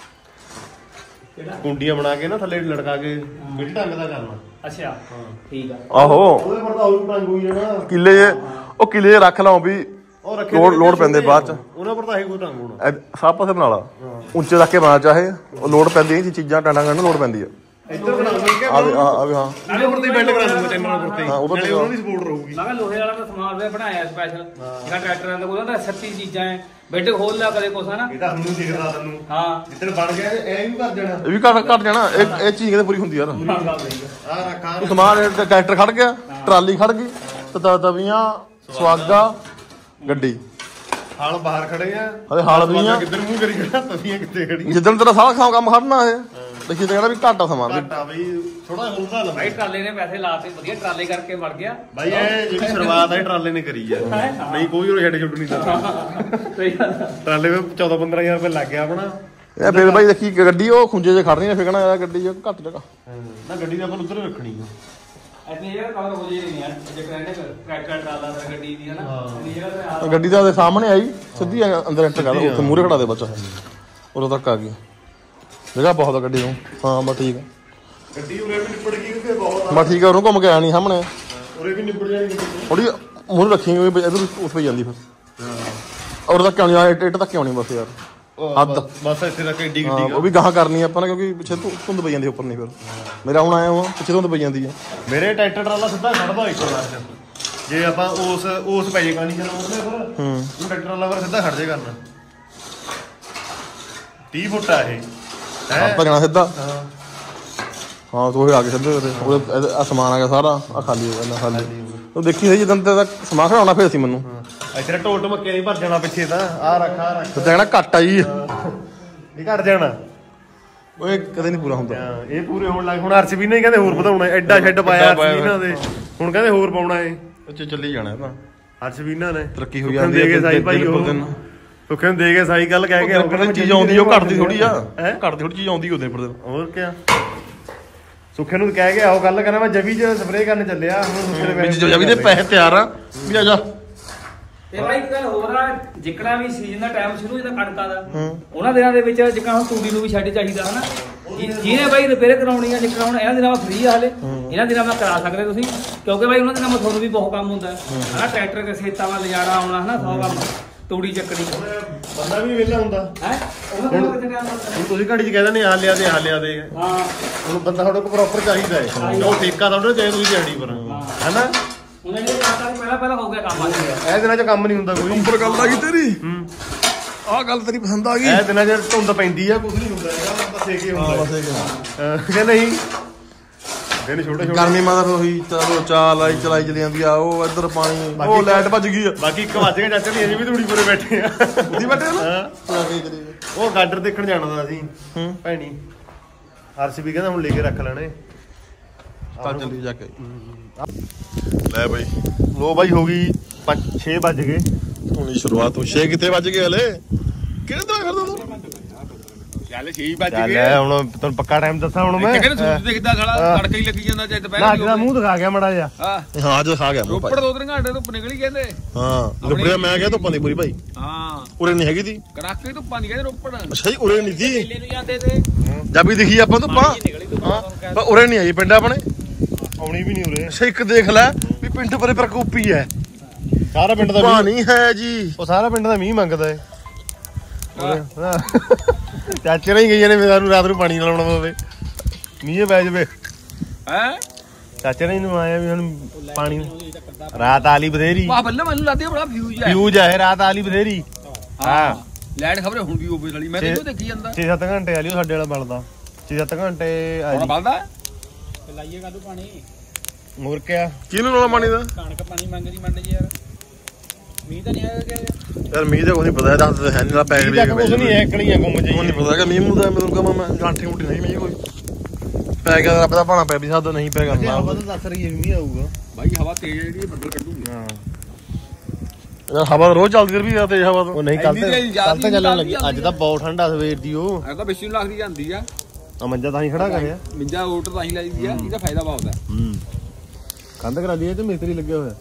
ਕੁੰਡੀਆਂ ਬਣਾ ਕੇ ਨਾ ਥੱਲੇ ਲਟਕਾ ਕੇ ਬਿੱਟ ਢੰਗ ਦਾ ਕਰਨਾ ਅੱਛਾ ਹਾਂ ਠੀਕ ਆ ਆਹੋ ਉਹਦੇ ਪਰ ਤਾਂ ਹੋਰ ਢੰਗ ਹੋਈ ਜਾਣਾ ਕਿੱਲੇ ਉਹ ਕਿੱਲੇ ਰੱਖ ਲਾਓ ਵੀ ਉਹ ਰੱਖੇ ਲੋੜ ਲੋੜ ਪੈਂਦੇ ਬਾਅਦ ਚ ਉਹਨਾਂ ਪਰ ਤਾਂ ਇਹ ਕੋਈ ਢੰਗ ਹੋਣਾ ਸਭ ਪਾਸੇ ਬਣਾ ਲਾ ਉੱਚੇ ਰੱਖ ਕੇ ਬਣਾ ਚਾਹੇ ਉਹ ਲੋੜ ਪੈਂਦੀ ਇਹ ਚੀਜ਼ਾਂ ਟਾਣਾ ਕਰਨ ਲੋੜ ਪੈਂਦੀ ਆ ਇੱਧਰ ਬਣਾ ਕੇ ਆ ਵੀ ਆ ਵੀ ਹਾਂ ਨਾਲੇ ਉੱਪਰ ਤੇ ਬੈਲਟ ਕਰਾ ਦੂੰਗਾ ਚੈਨਲ ਉੱਪਰ ਤੇ ਹਾਂ ਉਹਦਾ ਨਾਲੇ ਉਹਨਾਂ ਦੀ ਸਪੋਰਟ ਰਹੂਗੀ ਮੈਂ ਕਿਹਾ ਲੋਹੇ ਵਾਲਾ ਤਾਂ ਸਮਾਨ ਵੇ ਬਣਾਇਆ ਸਪੈਸ਼ਲ ਜਿਹੜਾ ਟਰੈਕਟਰਾਂ ਦਾ ਉਹਦਾ ਸੱਤੀ ਚੀਜ਼ਾਂ ਐ ਬੈੱਡ ਖੋਲ ਲਿਆ ਕਦੇ ਕੁਛ ਹਨਾ ਇਹ ਤਾਂ ਸਾਨੂੰ ਦਿਖਦਾ ਤੈਨੂੰ ਹਾਂ ਜਿੱਦਣ ਬਣ ਗਿਆ ਇਹ ਵੀ ਕਰ ਜਾਣਾ ਇਹ ਵੀ ਘਟ ਘਟ ਜਾਣਾ ਇਹ ਇਹ ਚੀਜ਼ ਕਿਤੇ ਪੂਰੀ ਹੁੰਦੀ ਯਾਰ ਆ ਰੱਖਾਂ ਤੂੰ ਸਮਾਨ ਟਰੈਕਟਰ ਖੜ ਗਿਆ ਟਰਾਲੀ ਖੜ ਗਈ ਤੇ ਤਵੀਆਂ ਸਵਾਗਾ ਗੱਡੀ ਹਾਲ ਬਾਹਰ ਖੜੇ ਆ ਹਲੇ ਹਾਲ ਵੀ ਆ ਕਿੱਧਰ ਮੂੰਹ ਕਰੀ ਖੜਾ ਤਵੀਆਂ ਕਿੱਥੇ ਖੜੀ ਜਿੱਦਣ ਤੇਰਾ ਸਾਰਾ ਖਾਂ ਕੰਮ ਖੜਨਾ ਇਹ ਦੇਖੀ ਤੇ ਕਹਿੰਦਾ ਵੀ ਘਾਟਾ ਸਮਾਨ ਘਾਟਾ ਬਈ ਥੋੜਾ ਹੁਲਦਾ ਲੰਮਾ ਭਾਈ ਟਰਾਲੇ ਨੇ ਪੈਸੇ ਲਾਤੇ ਵਧੀਆ ਟਰਾਲੇ ਕਰਕੇ ਵੜ ਗਿਆ ਬਾਈ ਇਹ ਜਿਹੜੀ ਸ਼ੁਰੂਆਤ ਹੈ ਟਰਾਲੇ ਨੇ ਕਰੀ ਆ ਨਹੀਂ ਕੋਈ ਹੋਰ ਛੱਡ ਛੁੱਟ ਨਹੀਂ ਦਿੱਤਾ ਸਹੀ ਗੱਲ ਟਰਾਲੇ ਵਿੱਚ ਚੌਦਾਂ ਪੰਦਰਾਂ ਹਜ਼ਾਰ ਰੁਪਏ ਲੱਗ ਗਿਆ ਆਪਣਾ ਇਹ ਫਿਰ ਬਾਈ ਦੇਖੀ ਗੱਡੀ ਉਹ ਖੁੰਝੇ ਜੇ ਖੜਨੀ ਆ ਫਿਕਣਾ ਯਾਰ ਗੱਡੀ ਚ ਘੱਟ ਜਗ੍ਹਾ ਨਾ ਗੱਡੀ ਦਾ ਆਪਾਂ ਨੂੰ ਉੱਧਰ ਰੱਖਣੀ ਆ ਐਨੀ ਜਗ੍ਹਾ ਕਵਰ ਹੋ ਜੇ ਨਹੀਂ ਯਾਰ ਜੇ ਕਰੈਂਟ ਟਰੈਕਟਰ ਟਰਾਲਾ ਦਾ ਗੱਡੀ ਦੀ ਹਨਾ ਐਨੀ ਜਗ੍ਹਾ ਤੇ ਗੱਡੀ ਦਾ ਸਾਹਮਣੇ ਆਈ ਸਿੱਧੀ ਅੰਦਰ ਐਂਟਰ ਕਰ ਉੱਥੇ ਮੂਹਰੇ ਖੜਾ ਦੇ ਬੱਚਾ ਉਦੋਂ ਤੱਕ ਆ ਗਈ ਜਗ੍ਹਾ ਬਹੁਤ ਆ ਗੱਡੀ ਨੂੰ ਹਾਂ ਬਸ ਠੀਕ ਆ ਗੱਡੀ ਉਰੇ ਵੀ ਨਿਪੜ ਗਈ ਕਿਉਂਕਿ ਬਹੁਤ ਬਸ ਠੀਕ ਆ ਉਹਨੂੰ ਘੁੰਮ ਕੇ ਆਇਆ ਨਹੀਂ ਸਾਹਮਣੇ ਉਰੇ ਵੀ ਨਿਪੜ ਜਾਣੀ ਥੋੜੀ ਮੂਹਰੇ ਰੱਖੀ ਹੋਈ ਇਧਰ ਉਸ ਪਈ ਜਾਂਦੀ ਫਿਰ ਔਰ ਤੱਕ ਆਉਣੀ ਆ ਇੱਟ ਤੱਕ ਆਉਣੀ ਬਸ ਯਾਰ ਹੱਦ ਬਸ ਇੱਥੇ ਤੱਕ ਏਡੀ ਹਾਂ ਗੱਡੀ ਉਹ ਵੀ ਗਾਹਾਂ ਕਰਨੀ ਆਪਾਂ ਨੇ ਕਿਉਂਕਿ ਪਿੱਛੇ ਧੁ- ਧੁੰਦ ਪਈ ਜਾਂਦੀ ਉੱਪਰ ਨਹੀਂ ਫਿਰ ਮੇਰਾ ਹੁਣ ਆਇਆ ਵਾ ਪਿੱਛੇ ਧੁੰਦ ਪਈ ਜਾਂਦੀ ਆ ਮੇਰੇ ਟਰੈਕਟਰ ਟਰਾਲਾ ਸਿੱਧਾ ਖੜਦਾ ਇੱਕੋ ਵਾਰ ਚ ਜੇ ਆਪਾਂ ਉਸ ਉਸ ਪੈ ਜੇ ਕਾਨੀ ਚਲਾਉਂਦੇ ਫਿਰ ਹੂੰ ਉਹ ਟਰੈਕਟਰ ਵਾਲਾ ਫਿਰ ਸਿੱਧਾ ਖੜ ਜੇ ਕਰਨਾ ਤੀਹ ਫੁੱਟ ਆ ਇਹ ਹੈ ਭਜਣਾ ਸਿੱਧਾ ਹਾਂ ਹਾਂ ਤੂੰ ਆ ਕੇ ਸਿੱਧੇ ਉਹਦੇ ਆ ਸਮਾਨ ਆ ਗਿਆ ਸਾਰਾ ਆ ਖਾਲੀ ਹੋ ਗਿਆ ਖਾਲੀ ਉਹ ਦੇਖੀ ਸਹੀ ਜਦੋਂ ਤੇ ਸਮਾਨ ਖੜਾਉਣਾ ਫਿਰ ਸੀ ਮੈਨੂੰ ਇੱਥੇ ਢੋਲ ਢਮੱਕੇ ਨਹੀਂ ਭਰ ਜਾਣਾ ਪਿੱਛੇ ਤਾਂ ਆ ਰੱਖ ਆ ਰੱਖ ਤੇ ਕਹਿਣਾ ਘੱਟ ਆਈ ਇਹ ਘਟ ਜਾਣਾ ਓਏ ਕਦੇ ਨਹੀਂ ਪੂਰਾ ਹੁੰਦਾ ਹਾਂ ਇਹ ਪੂਰੇ ਹੋਣ ਲੱਗ ਹੁਣ ਆਰਸੀਬੀ ਨੇ ਕਹਿੰਦੇ ਹੋਰ ਵਧਾਉਣਾ ਐਡਾ ਸ਼ੈੱਡ ਪਾਇਆ ਆਰਸੀਬੀ ਨਾਲ ਦੇ ਹੁਣ ਕਹਿੰਦੇ ਹੋਰ ਪਾਉਣਾ ਏ ਉੱਚੇ ਚੱਲੀ ਜਾਣਾ ਤਾਂ ਆਰਸੀਬੀ ਨਾਲ ਨੇ ਤਰੱਕੀ ਹੋਈ ਜਾਂਦੀ ਹੈ ਸਾਈ ਭਾਈ ਉਹ ਸੁੱਖੇ ਨੂੰ ਦੇ ਕੇ ਸਾਈ ਗੱਲ ਕਹਿ ਕੇ ਉਹ ਚੀਜ਼ ਆਉਂਦੀ ਉਹ ਘਟਦੀ ਥੋੜੀ ਆ ਘਟਦੀ ਥੋੜੀ ਚੀਜ਼ ਆਉਂਦੀ ਉਹਦੇ ਪਰ ਹੋਰ ਕਿਆ ਸੁੱਖੇ ਨੂੰ ਕਹਿ ਕੇ ਆਓ ਗੱਲ ਕਰਾਂ ਮੈਂ ਜਵੀ ਚ ਸਪਰੇਅ ਕਰਨ ਚੱਲਿਆ ਹੁਣ ਸੁੱਖੇ ਦੇ ਜਵੀ ਦੇ ਪੈਸੇ ਤਿਆਰ ਆ ਵੀ ਆ ਜਾ ਤੇ ਭਾਈ ਇੱਕ ਗੱਲ ਹੋਰ ਆ ਜਿਕਣਾ ਵੀ ਸੀਜ਼ਨ ਦਾ ਟਾਈਮ ਸ਼ੁਰੂ ਹੁੰਦਾ ਕਣਕਾਂ ਦਾ ਉਹਨਾਂ ਦਿਨਾਂ ਦੇ ਵਿੱਚ ਜਿਕਣਾ ਹੁਣ ਤੂੜੀ ਨੂੰ ਵੀ ਛੱਡ ਚਾਹੀਦਾ ਹਨਾ ਜਿਹਨੇ ਬਾਈ ਰਿਪੇਅਰ ਕਰਾਉਣੀ ਆ ਜੇ ਕਰਾਉਣਾ ਇਹਨਾਂ ਦਿਨਾਂ ਵਿੱਚ ਫ੍ਰੀ ਆ ਹਲੇ ਇਹਨਾਂ ਦਿਨਾਂ ਮੈਂ ਕਰਾ ਸਕਦੇ ਤੁਸੀਂ ਕਿਉਂਕਿ ਬਾਈ ਉਹਨਾਂ ਦਿਨਾਂ ਵਿੱਚ ਤੁਹਾਨੂੰ ਵੀ ਬਹੁਤ ਕੰਮ ਹੁੰਦਾ ਹਨਾ ਟਰੈਕਟਰ ਕੇ ਖੇਤਾਂ ਵੱਲ ਲਿਜਾਣਾ ਆਉਣਾ ਹਨਾ ਸੌ ਕੰਮ ਤੂੜੀ ਚੱਕਣੀ ਬੰਦਾ ਵੀ ਵਿਹਲਾ ਹੁੰਦਾ ਹੈ ਹੁਣ ਤੁਸੀਂ ਘੜੀ ਚ ਕਹਿ ਦਿੰਦੇ ਆ ਲਿਆ ਦੇ ਆ ਲਿਆ ਦੇ ਹਾਂ ਹੁਣ ਬੰਦਾ ਤੁਹਾਡੇ ਕੋਲ ਪ੍ਰੋਪਰ ਚਾਹੀਦਾ ਹੈ ਉਹ ਠੇਕਾ ਤੁਹਾਡੇ ਚਾਹੀਦਾ ਤੁਸੀਂ ਦਿਹਾੜੀ ਪਰ ਹੈਨਾ ਉਹਨਾਂ ਨੇ ਪਹਿਲਾਂ ਪਹਿਲਾਂ ਹੋ ਗਿਆ ਕੰਮ ਆ ਗਿਆ ਇਹ ਦਿਨਾਂ ਚ ਕੰਮ ਨਹੀਂ ਹੁੰਦਾ ਕੋਈ ਉੱਪਰ ਗੱਲ ਆ ਗਈ ਤੇਰੀ ਹੂੰ ਆਹ ਗੱਲ ਤੇਰੀ ਪਸੰਦ ਆ ਗਈ ਇਹ ਦਿਨਾਂ ਚ ਧੁੰਦ ਪੈਂਦੀ ਆ ਕੁਝ ਨਹੀਂ ਹੁੰਦਾ ਹੈਗਾ ਬਸ ਏਕੇ ਹੁੰਦਾ ਬਸ ਇਹ ਕਿ ਨਹੀਂ ਦਿਨ ਛੋਟੇ ਛੋਟੇ ਗਰਮੀ ਮਾਦਾ ਫਿਰ ਉਹੀ ਚਲੋ ਚਾਲ ਆਈ ਚਲਾਈ ਚਲੀ ਜਾਂਦੀ ਆ ਉਹ ਇੱਧਰ ਪਾਣੀ ਉਹ ਲਾਈਟ ਭੱਜ ਗਈ ਆ ਬਾਕੀ ਇੱਕ ਵੱਜ ਕੇ ਚਾਚਾ ਵੀ ਅਜੇ ਵੀ ਧੂੜੀ ਪੂਰੇ ਬੈਠੇ ਆ ਉਹਦੀ ਬੈਠੇ ਨਾ ਹਾਂ ਉਹ ਗਾਡਰ ਦੇਖਣ ਜਾਣਾ ਦਾ ਅਸੀਂ ਹੂੰ ਭੈਣੀ ਆਰਸੀਬੀ ਕਹਿੰਦਾ ਹੁਣ ਲੈ ਕੇ ਰੱਖ ਲੈਣੇ ਤਾਂ ਚੱਲੀ ਜਾ ਕੇ ਲੈ ਬਾਈ ਲੋ ਬਾਈ ਹੋ ਗਈ ਪੰਜ ਛੇ ਵੱਜ ਗਏ ਹੁਣੀ ਸ਼ੁਰੂਆਤ ਹੋ ਛੇ ਕਿੱਥੇ ਵੱਜ ਗਏ ਹਲੇ ਕਿਹੜੇ ਤਰ੍ਹਾਂ ਕਰਦਾ ਤੂੰ ਚੱਲ ਛੇ ਵੱਜ ਚੱਲ ਗਏ ਹੁਣ ਤੈਨੂੰ ਪੱਕਾ ਟਾਈਮ ਦੱਸਾਂ ਹੁਣ ਮੈਂ ਕਹਿੰਦੇ ਸੂਰਜ ਦਿਖਦਾ ਸਾਲਾ ਤੜਕਾ ਹੀ ਲੱਗੀ ਜਾਂਦਾ ਚਾਹੇ ਦੁਪਹਿਰ ਲੱਗ ਦਾ ਮੂੰਹ ਦਿਖਾ ਗਿਆ ਮੜਾ ਜਾ ਹਾਂ ਹਾਂ ਅੱਜ ਖਾ ਗਿਆ ਰੋਪੜ ਦੋ ਤਿੰਨ ਘੰਟੇ ਧੁੱਪ ਨਿਕਲੀ ਕਹਿੰਦੇ ਹਾਂ ਰੁਪੜਿਆ ਮੈਂ ਕਿਹਾ ਧੁੱਪਾਂ ਦੀ ਪੂਰੀ ਭਾਈ ਹਾਂ ਉਰੇ ਨਹੀਂ ਹੈਗੀ ਤੀ ਕੜਾਕੇ ਧੁੱਪਾਂ ਨਹੀਂ ਕਹਿੰਦੇ ਰੋਪੜ ਅੱਛਾ ਜੀ ਉਰੇ ਨਹੀਂ ਸੀ ਮੇਲੇ ਨੂੰ ਜਾਂਦੇ ਤੇ ਜਦ ਵੀ ਦਿਖੀ ਆਪਾਂ ਧੁੱਪਾਂ ਹਾਂ ਪਰ ਉਰੇ ਨਹੀਂ ਆਈ ਪਿੰਡ ਆਪਣੇ ਆਉਣੀ ਵੀ ਨਹੀਂ ਉਰੇ ਅੱਛਾ ਇੱਕ ਦੇਖ ਲੈ ਵੀ ਪਿੰਡ ਪਰੇ ਪ੍ਰਕੋਪੀ ਹੈ ਸਾਰਾ ਪਿੰਡ ਦਾ ਪਾਣੀ ਹੈ ਜੀ ਉਹ ਸਾਰਾ ਪਿੰਡ ਦਾ ਮੀਂਹ ਮੰਗਦਾ ਏ ਚਾਚੇ ਨਹੀਂ ਗਈਆਂ ਨੇ ਮੇਰਾ ਨੂੰ ਰਾਤ ਨੂੰ ਪਾਣੀ ਲਾਉਣਾ ਪਵੇ ਮੀਂਹ ਪੈ ਜਾਵੇ ਹੈ ਚਾਚੇ ਨੇ ਨੂੰ ਆਇਆ ਵੀ ਹੁਣ ਪਾਣੀ ਰਾਤ ਆਲੀ ਬਥੇਰੀ ਵਾਹ ਬੱਲੇ ਮੈਨੂੰ ਲੱਗਦੀ ਬੜਾ ਫਿਊਜ਼ ਹੈ ਫਿਊਜ਼ ਹੈ ਰਾਤ ਆਲੀ ਬਥੇਰੀ ਹਾਂ ਲਾਈਟ ਖਬਰੇ ਹੁਣ ਵੀ ਹੋਵੇ ਵਾਲੀ ਮੈਂ ਤਾਂ ਇਹੋ ਦੇਖੀ ਜਾਂਦਾ ਛੇ ਸੱਤ ਘੰਟੇ ਆਲੀ ਸਾਡੇ ਵਾਲਾ ਬਲਦਾ ਛੇ ਸੱਤ ਘੰਟੇ ਹੁਣ ਬਲਦਾ ਲਾਈਏ ਕਾਹਨੂੰ ਪਾਣੀ ਮੁਰ ਕਿਆ ਕਿਹਨੂੰ ਰੋਲਾ ਪਾਣੀ ਦਾ ਕਣਕ ਪਾਣੀ ਮੰਗਦੀ ਮੰਡ ਜੀ ਯਾਰ ਮੀਂਹ ਤਾਂ ਨਹੀਂ ਆਇਆ ਕਿ ਯਾਰ ਮੀਂਹ ਦਾ ਕੋਈ ਨਹੀਂ ਪਤਾ ਦੱਸ ਹੈ ਨਹੀਂ ਲਾ ਪੈਕ ਇਹ ਕੁਝ ਨਹੀਂ ਹੈ ਕਣੀਆਂ ਗੁੰਮ ਉਹ ਜਾਈਆਂ ਨਹੀਂ ਪਤਾ ਕਿ ਮੀਂਹ ਮੂੰਹ ਦਾ ਮੈਨੂੰ ਕਹਾਂ ਮੈਂ ਗਾਂਠੀ ਮੁੱਠੀ ਨਹੀਂ ਮੀਂਹ ਕੋਈ ਪੈ ਗਿਆ ਰੱਬ ਦਾ ਭਾਣਾ ਪੈ ਵੀ ਸਕਦਾ ਨਹੀਂ ਪੈ ਕਰਨਾ ਹਵਾ ਤਾਂ ਦੱਸ ਰਹੀ ਹੈ ਮੀਂਹ ਆਊਗਾ ਬਾਈ ਹਵਾ ਤੇਜ਼ ਹੈ ਜਿਹੜੀ ਬੱਦਲ ਕੱਢੂਗੀ ਹਾਂ ਯਾਰ ਹਵਾ ਰੋਜ਼ ਚੱਲਦੀ ਰਹੀ ਆ ਤੇਜ਼ ਹਵਾ ਤੋਂ ਉਹ ਨਹੀਂ ਕੱਲ ਤੇ ਕੱਲ ਤਾਂ ਚੱਲਣ ਲੱਗੀ ਅੱਜ ਤਾਂ ਬਹੁਤ ਠੰਡਾ ਸਵੇਰ ਦੀ ਉਹ ਐ ਤਾਂ ਬਿਸ਼ੀ ਨੂੰ ਲੱਗਦੀ ਜਾਂਦੀ ਆ ਆ ਮੰਜਾ ਤਾਂ ਹੀ ਖੜਾ ਕਰਿਆ ਮਿੰਜਾ ਓਟ ਤਾਂ ਹੀ ਲਾਈਦੀ ਆ ਇਹਦਾ ਫਾਇਦਾ ਬਹੁਤ ਹੈ ਹੂੰ ਕੰਧ ਕਰਾ ਲਈ ਤੇ ਮਿਸਤਰੀ ਲੱਗਿਆ ਹੋਇਆ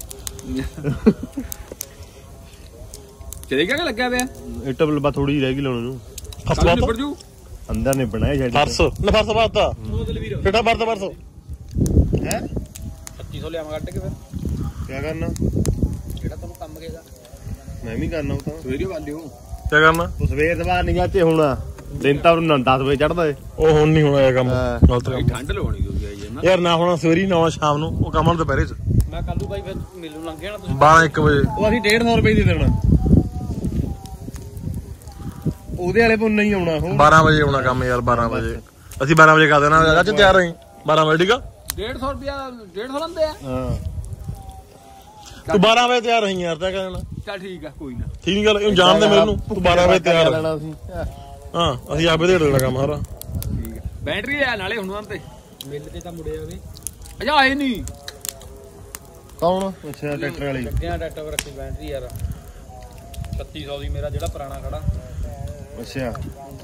ਚਲੇ ਗਿਆ ਕਿ ਲੱਗਿਆ ਪਿਆ ਇੱਟ ਬਲਬਾ ਥੋੜੀ ਰਹਿ ਗਈ ਲਾਉਣ ਨੂੰ ਕੱਲ ਨਿਬੜ ਜੂ ਅੰਦਰ ਨੇ ਬਣਾਇਆ ਛੱਡ ਫਰਸ ਨਾ ਫਰਸ ਬਾਤਾ ਕਿਹੜਾ ਵਰਤ ਵਰਤ ਹੈ ਪੱਚੀ ਸੌ ਲਿਆਵਾਂ ਕੱਢ ਕੇ ਫਿਰ ਕੀ ਕਰਨਾ ਜਿਹੜਾ ਤੁਹਾਨੂੰ ਕੰਮ ਕਹੇਗਾ ਮੈਂ ਵੀ ਕਰਨਾ ਉਹ ਤਾਂ ਸਵੇਰੇ ਵਾਲਿਓ ਕੀ ਕਰਨਾ ਉਹ ਸਵੇਰ ਦੇ ਬਾਅਦ ਨਿਗਾਹ ਚ ਹੋਣਾ ਦਿਨ ਤਾਂ ਉਹਨੂੰ ਦਸ ਵਜੇ ਚੜਦਾ ਏ ਉਹ ਹੁਣ ਨਹੀਂ ਹੋਣਾ ਇਹ ਕੰਮ ਹਾਂ। ਗਲਤ ਕੰਮ ਠੰਡ ਲਵਾਉਣੀ ਹੋਈ ਹੈ ਨਾ ਯਾਰ ਨਾ ਹੋਣਾ ਸਵੇਰੀ ਨਾ ਹੋਣਾ ਸ਼ਾਮ ਨੂੰ ਉਹ ਕੰਮ ਹੁਣ ਦੁਪਹਿਰੇ ਚ ਮੈਂ ਕੱਲੂ ਬਾਈ ਫਿਰ ਮਿਲੂ ਲੰਘ ਜਾਣਾ ਤੁਸੀਂ ਬਾਰਾਂ ਇੱਕ ਵਜੇ ਉਹ ਅਸੀਂ ਡੇਢ ਸੌ ਰੁਪਏ ਦੀ ਦੇਣਾ ਉਹਦੇ ਵਾਲੇ ਪੁੰਨ ਨਹੀਂ ਆਉਣਾ ਉਹ ਬਾਰਾਂ ਵਜੇ ਆਉਣਾ ਕੰਮ ਯਾਰ ਬਾਰਾਂ ਵਜੇ ਅਸੀਂ ਬਾਰਾਂ ਵਜੇ ਕਰ ਦੇਣਾ ਅੱਜ ਤਿਆਰ ਰਹੀ ਬਾਰਾਂ ਵਜੇ ਠੀਕ ਆ ਡੇਢ ਸੌ ਰੁਪਿਆ ਡੇਢ ਸੌ ਲੰਦੇ ਆ ਹਾਂ ਤੂੰ ਬਾਰਾਂ ਵਜੇ ਤਿਆਰ ਰਹੀ ਯਾਰ ਤੈਂ ਕਹਿਣਾ ਚੱਲ ਠੀਕ ਆ ਕੋਈ ਨਾ ਠੀਕ ਨਹੀਂ ਗੱਲ ਇਹਨੂੰ ਜਾਣਦੇ ਮੈਨੂੰ ਤੂੰ ਬਾਰਾਂ ਵਜੇ ਤਿਆਰ ਰਹੀ। ਲੈਣਾ ਅਸੀਂ ਹਾਂ ਅਸੀਂ ਆਪੇ ਦੇ ਦੇਣਾ ਕੰਮ ਸਾਰਾ ਠੀਕ ਆ ਬੈਟਰੀ ਆ ਨਾਲੇ ਹੁਣ ਉਹਨਾਂ ਤੇ ਮਿਲ ਤੇ ਤਾਂ ਮੁੜੇ ਆਵੇ ਅਜਾ ਆਏ ਨਹੀਂ ਕੌਣ ਅੱਛਾ ਟਰੈਕਟਰ ਵਾਲੀ ਲੱਗਿਆ ਡਾਟਾ ਪਰ ਰੱਖੀ ਬੈਟਰੀ ਯਾਰ ਛੱਤੀ ਸੌ ਦੀ ਮੇਰਾ ਜਿਹੜਾ ਪੁਰਾਣਾ ਖੜਾ ਅੱਛਾ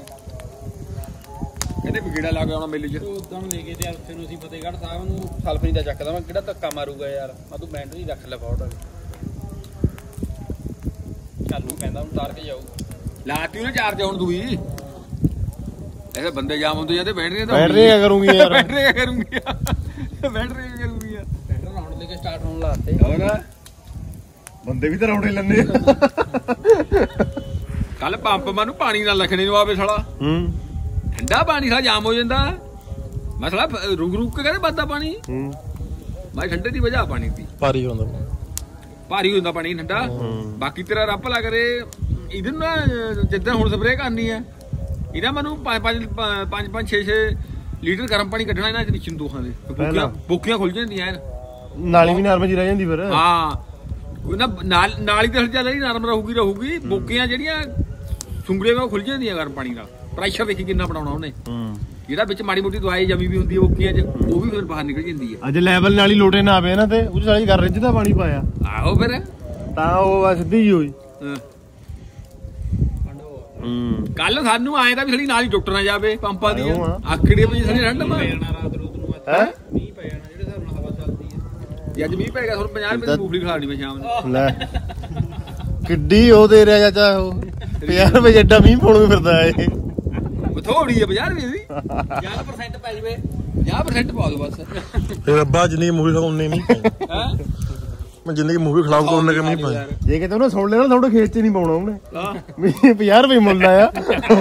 ਕਹਿੰਦੇ ਵਿਗੜਾ ਲਾ ਕੇ ਆਉਣਾ ਮੇਲੇ 'ਚ ਉਦੋਂ ਲੈ ਕੇ ਤੇ ਉੱਥੇ ਨੂੰ ਅਸੀਂ ਫਤਿਹਗੜ੍ਹ ਸਾਹਿਬ ਨੂੰ ਸਲਫਰੀ ਦਾ ਚੱਕਦਾ ਮੈਂ ਕਿਹੜਾ ਧੱਕਾ ਮਾਰੂਗਾ ਯਾਰ ਮੈਂ ਤੂੰ ਬੈਟਰੀ ਰੱਖ ਲੈ ਫੋਟ ਚਾਲੂ ਕਹਿੰਦਾ ਹੁਣ ਤਾਰ ਕੇ ਜਾਊ ਲਾਤੀ ਉਹਨੇ ਚਾਰਜ ਹੁਣ ਦੂਈ ਐਸੇ ਬੰਦੇ ਜਾਮ ਹੁੰਦੇ ਜਾਂਦੇ ਬੈਟਰੀ ਤਾਂ ਬੈਟਰੀ ਕਿਆ ਕਰੂੰਗੀ ਯਾਰ ਬੈਟਰੀ ਕਿਆ ਕਰੂੰਗੀ ਬੈਟਰੀ ਕਿਆ ਕਰੂੰਗੀ ਯਾਰ ਬੈਟਰ ਰਾਉਂਡ ਲੈ ਕੇ ਸਟਾਰਟ ਹੋਣ ਲਾਤੇ ਹੋਰ ਬੰਦੇ ਵੀ ਤਾਂ ਰੌੜੇ ਲੈਂਦੇ ਕੱਲ ਪੰਪ ਮਾਨੂੰ ਪਾਣੀ ਨਾਲ ਲਖਣੇ ਨੂੰ ਆਵੇ ਸਾਲਾ ਹੂੰ ਠੰਡਾ ਪਾਣੀ ਸਾਲਾ ਜਾਮ ਹੋ ਜਾਂਦਾ ਮੈਂ ਸਾਲਾ ਰੁਕ ਰੁਕ ਕੇ ਕਹਿੰਦੇ ਵੱਧਦਾ ਪਾਣੀ ਹੂੰ ਮੈਂ ਠੰਡੇ ਦੀ ਵਜ੍ਹਾ ਪਾਣੀ ਦੀ ਭਾਰੀ ਹੁੰਦਾ ਭਾਰੀ ਹੁੰਦਾ ਪਾਣੀ ਠੰਡਾ ਬਾਕੀ ਤੇਰਾ ਰੱਬ ਲਾ ਕਰੇ ਇਹਦੇ ਨਾ ਜਿੱਦਾਂ ਹੁਣ ਸਪਰੇਅ ਕਰਨੀ ਹੈ ਇਹਦਾ ਮੈਨੂੰ ਪੰਜ ਪੰਜ ਪੰਜ ਪੰਜ ਛੇ ਛੇ ਲੀਟਰ ਗਰਮ ਪਾਣੀ ਕੱਢਣਾ ਇਹਨਾਂ ਚ ਨਿਚਨ ਦੋਹਾਂ ਦੇ ਬੋਕੀਆਂ ਬੋਕੀਆਂ ਖੁੱਲ ਜਾਂਦੀਆਂ ਐਨ ਨਾਲੀ ਵੀ ਨਰਮ ਜੀ ਰਹਿ ਜਾਂਦੀ ਫਿਰ ਹਾਂ ਉਹ ਨਾ ਨਾਲ ਨਾਲ ਹੀ ਤਾਂ ਚੱਲ ਰਹੀ ਨਰਮ ਰਹੂਗੀ ਰਹੂਗੀ ਬੋਕੀਆਂ ਜਿਹੜੀਆਂ ਸੁੰਗੜੇ ਵਾ ਖੁੱਲ ਜਾਂਦੀਆਂ ਗਰਮ ਪਾਣੀ ਨਾਲ ਪ੍ਰੈਸ਼ਰ ਦੇਖੀ ਕਿੰਨਾ ਬਣਾਉਣਾ ਉਹਨੇ ਹੂੰ ਜਿਹੜਾ ਵਿੱਚ ਮਾੜੀ ਮੋਟੀ ਦਵਾਈ ਜਮੀ ਵੀ ਹੁੰਦੀ ਹੈ ਬੋਕੀਆਂ 'ਚ ਉਹ ਵੀ ਫਿਰ ਬਾਹਰ ਨਿਕਲ ਜਾਂਦੀ ਹੈ ਅੱਜ ਲੈਵਲ ਨਾਲ ਹੀ ਲੋਟੇ ਨਾ ਆਵੇ ਨਾ ਤੇ ਉਹ ਸਾਲੀ ਕਰ ਰਿੱਝ ਦਾ ਪਾਣੀ ਪਾਇਆ ਆਹੋ ਫਿਰ ਤਾਂ ਉਹ ਸਿੱਧੀ ਜੀ ਹੋਈ ਹਾਂ। ਹੂੰ ਕੱਲ ਸਾਨੂੰ ਆਏ ਤਾਂ ਵੀ ਸਾਡੀ ਨਾਲ ਹੀ ਡਾਕਟਰ ਨਾ ਜਾਵੇ ਪੰਪਾਂ ਦੀਆਂ ਆਇਓ ਆ। ਆਖੜੇ ਵਜੇ ਸਾਡੀ ਠੰਡ ਮਾ ਰਾਤ ਰੂਤ ਨੂੰ ਹੈ ਮੀਂਹ ਪੈ ਜਾਣਾ ਜਿਹੜੇ ਹਿਸਾਬ ਨਾਲ ਹਵਾ ਚੱਲਦੀ ਹੈ ਜੇ ਅੱਜ ਮੀਂਹ ਪੈ ਗਿਆ ਤੁਹਾਨੂੰ ਪੰਜਾਹ ਰੁਪਏ ਦੀ ਮੂੰਗਫਲੀ ਖਿਲਾਣੀ ਮੈਂ ਸ਼ਾਮ ਨੂੰ ਲੈ ਕਿੱਡੀ ਉਹ ਦੇ ਰਿਹਾ ਚਾਚਾ ਉਹ ਪੰਜਾਹ ਰੁਪਏ ਜੱਡਾ ਮੀਂਹ ਪਾਉਣ ਨੂੰ ਫਿਰਦਾ ਇਹ ਉਹ ਥੋੜੀ ਹੈ ਪੰਜਾਹ ਰੁਪਏ ਦੀ ਪੰਜਾਹ ਪਰਸੈਂਟ ਪੈ ਜਵੇ ਪੰਜਾਹ ਪਰਸੈਂਟ ਪਾ ਦਿਓ ਬਸ ਫਿਰ ਰੱਬਾ ਜਿੰਨੀ ਮੂਵੀ ਖਾਉ ਉਨੇ ਨਹੀਂ ਪਾਈ ਹੈ ਮੈਂ ਜਿੰਨੀ ਮੂਵੀ ਖਿਲਾਉਂਗਾ ਉਹਨੇ ਕਿ ਨਹੀਂ ਪਾਈ ਜੇ ਕਿਤੇ ਉਹਨੇ ਸੁਣ ਲੈਣਾ ਤੁਹਾਡੇ ਖੇਤ 'ਚ ਨਹੀਂ ਪਾਉਣਾ ਉਹਨੇ ਹਾਂ ਵੀ ਪੰਜਾਹ ਰੁਪਏ ਮੁੱਲ ਆਇਆ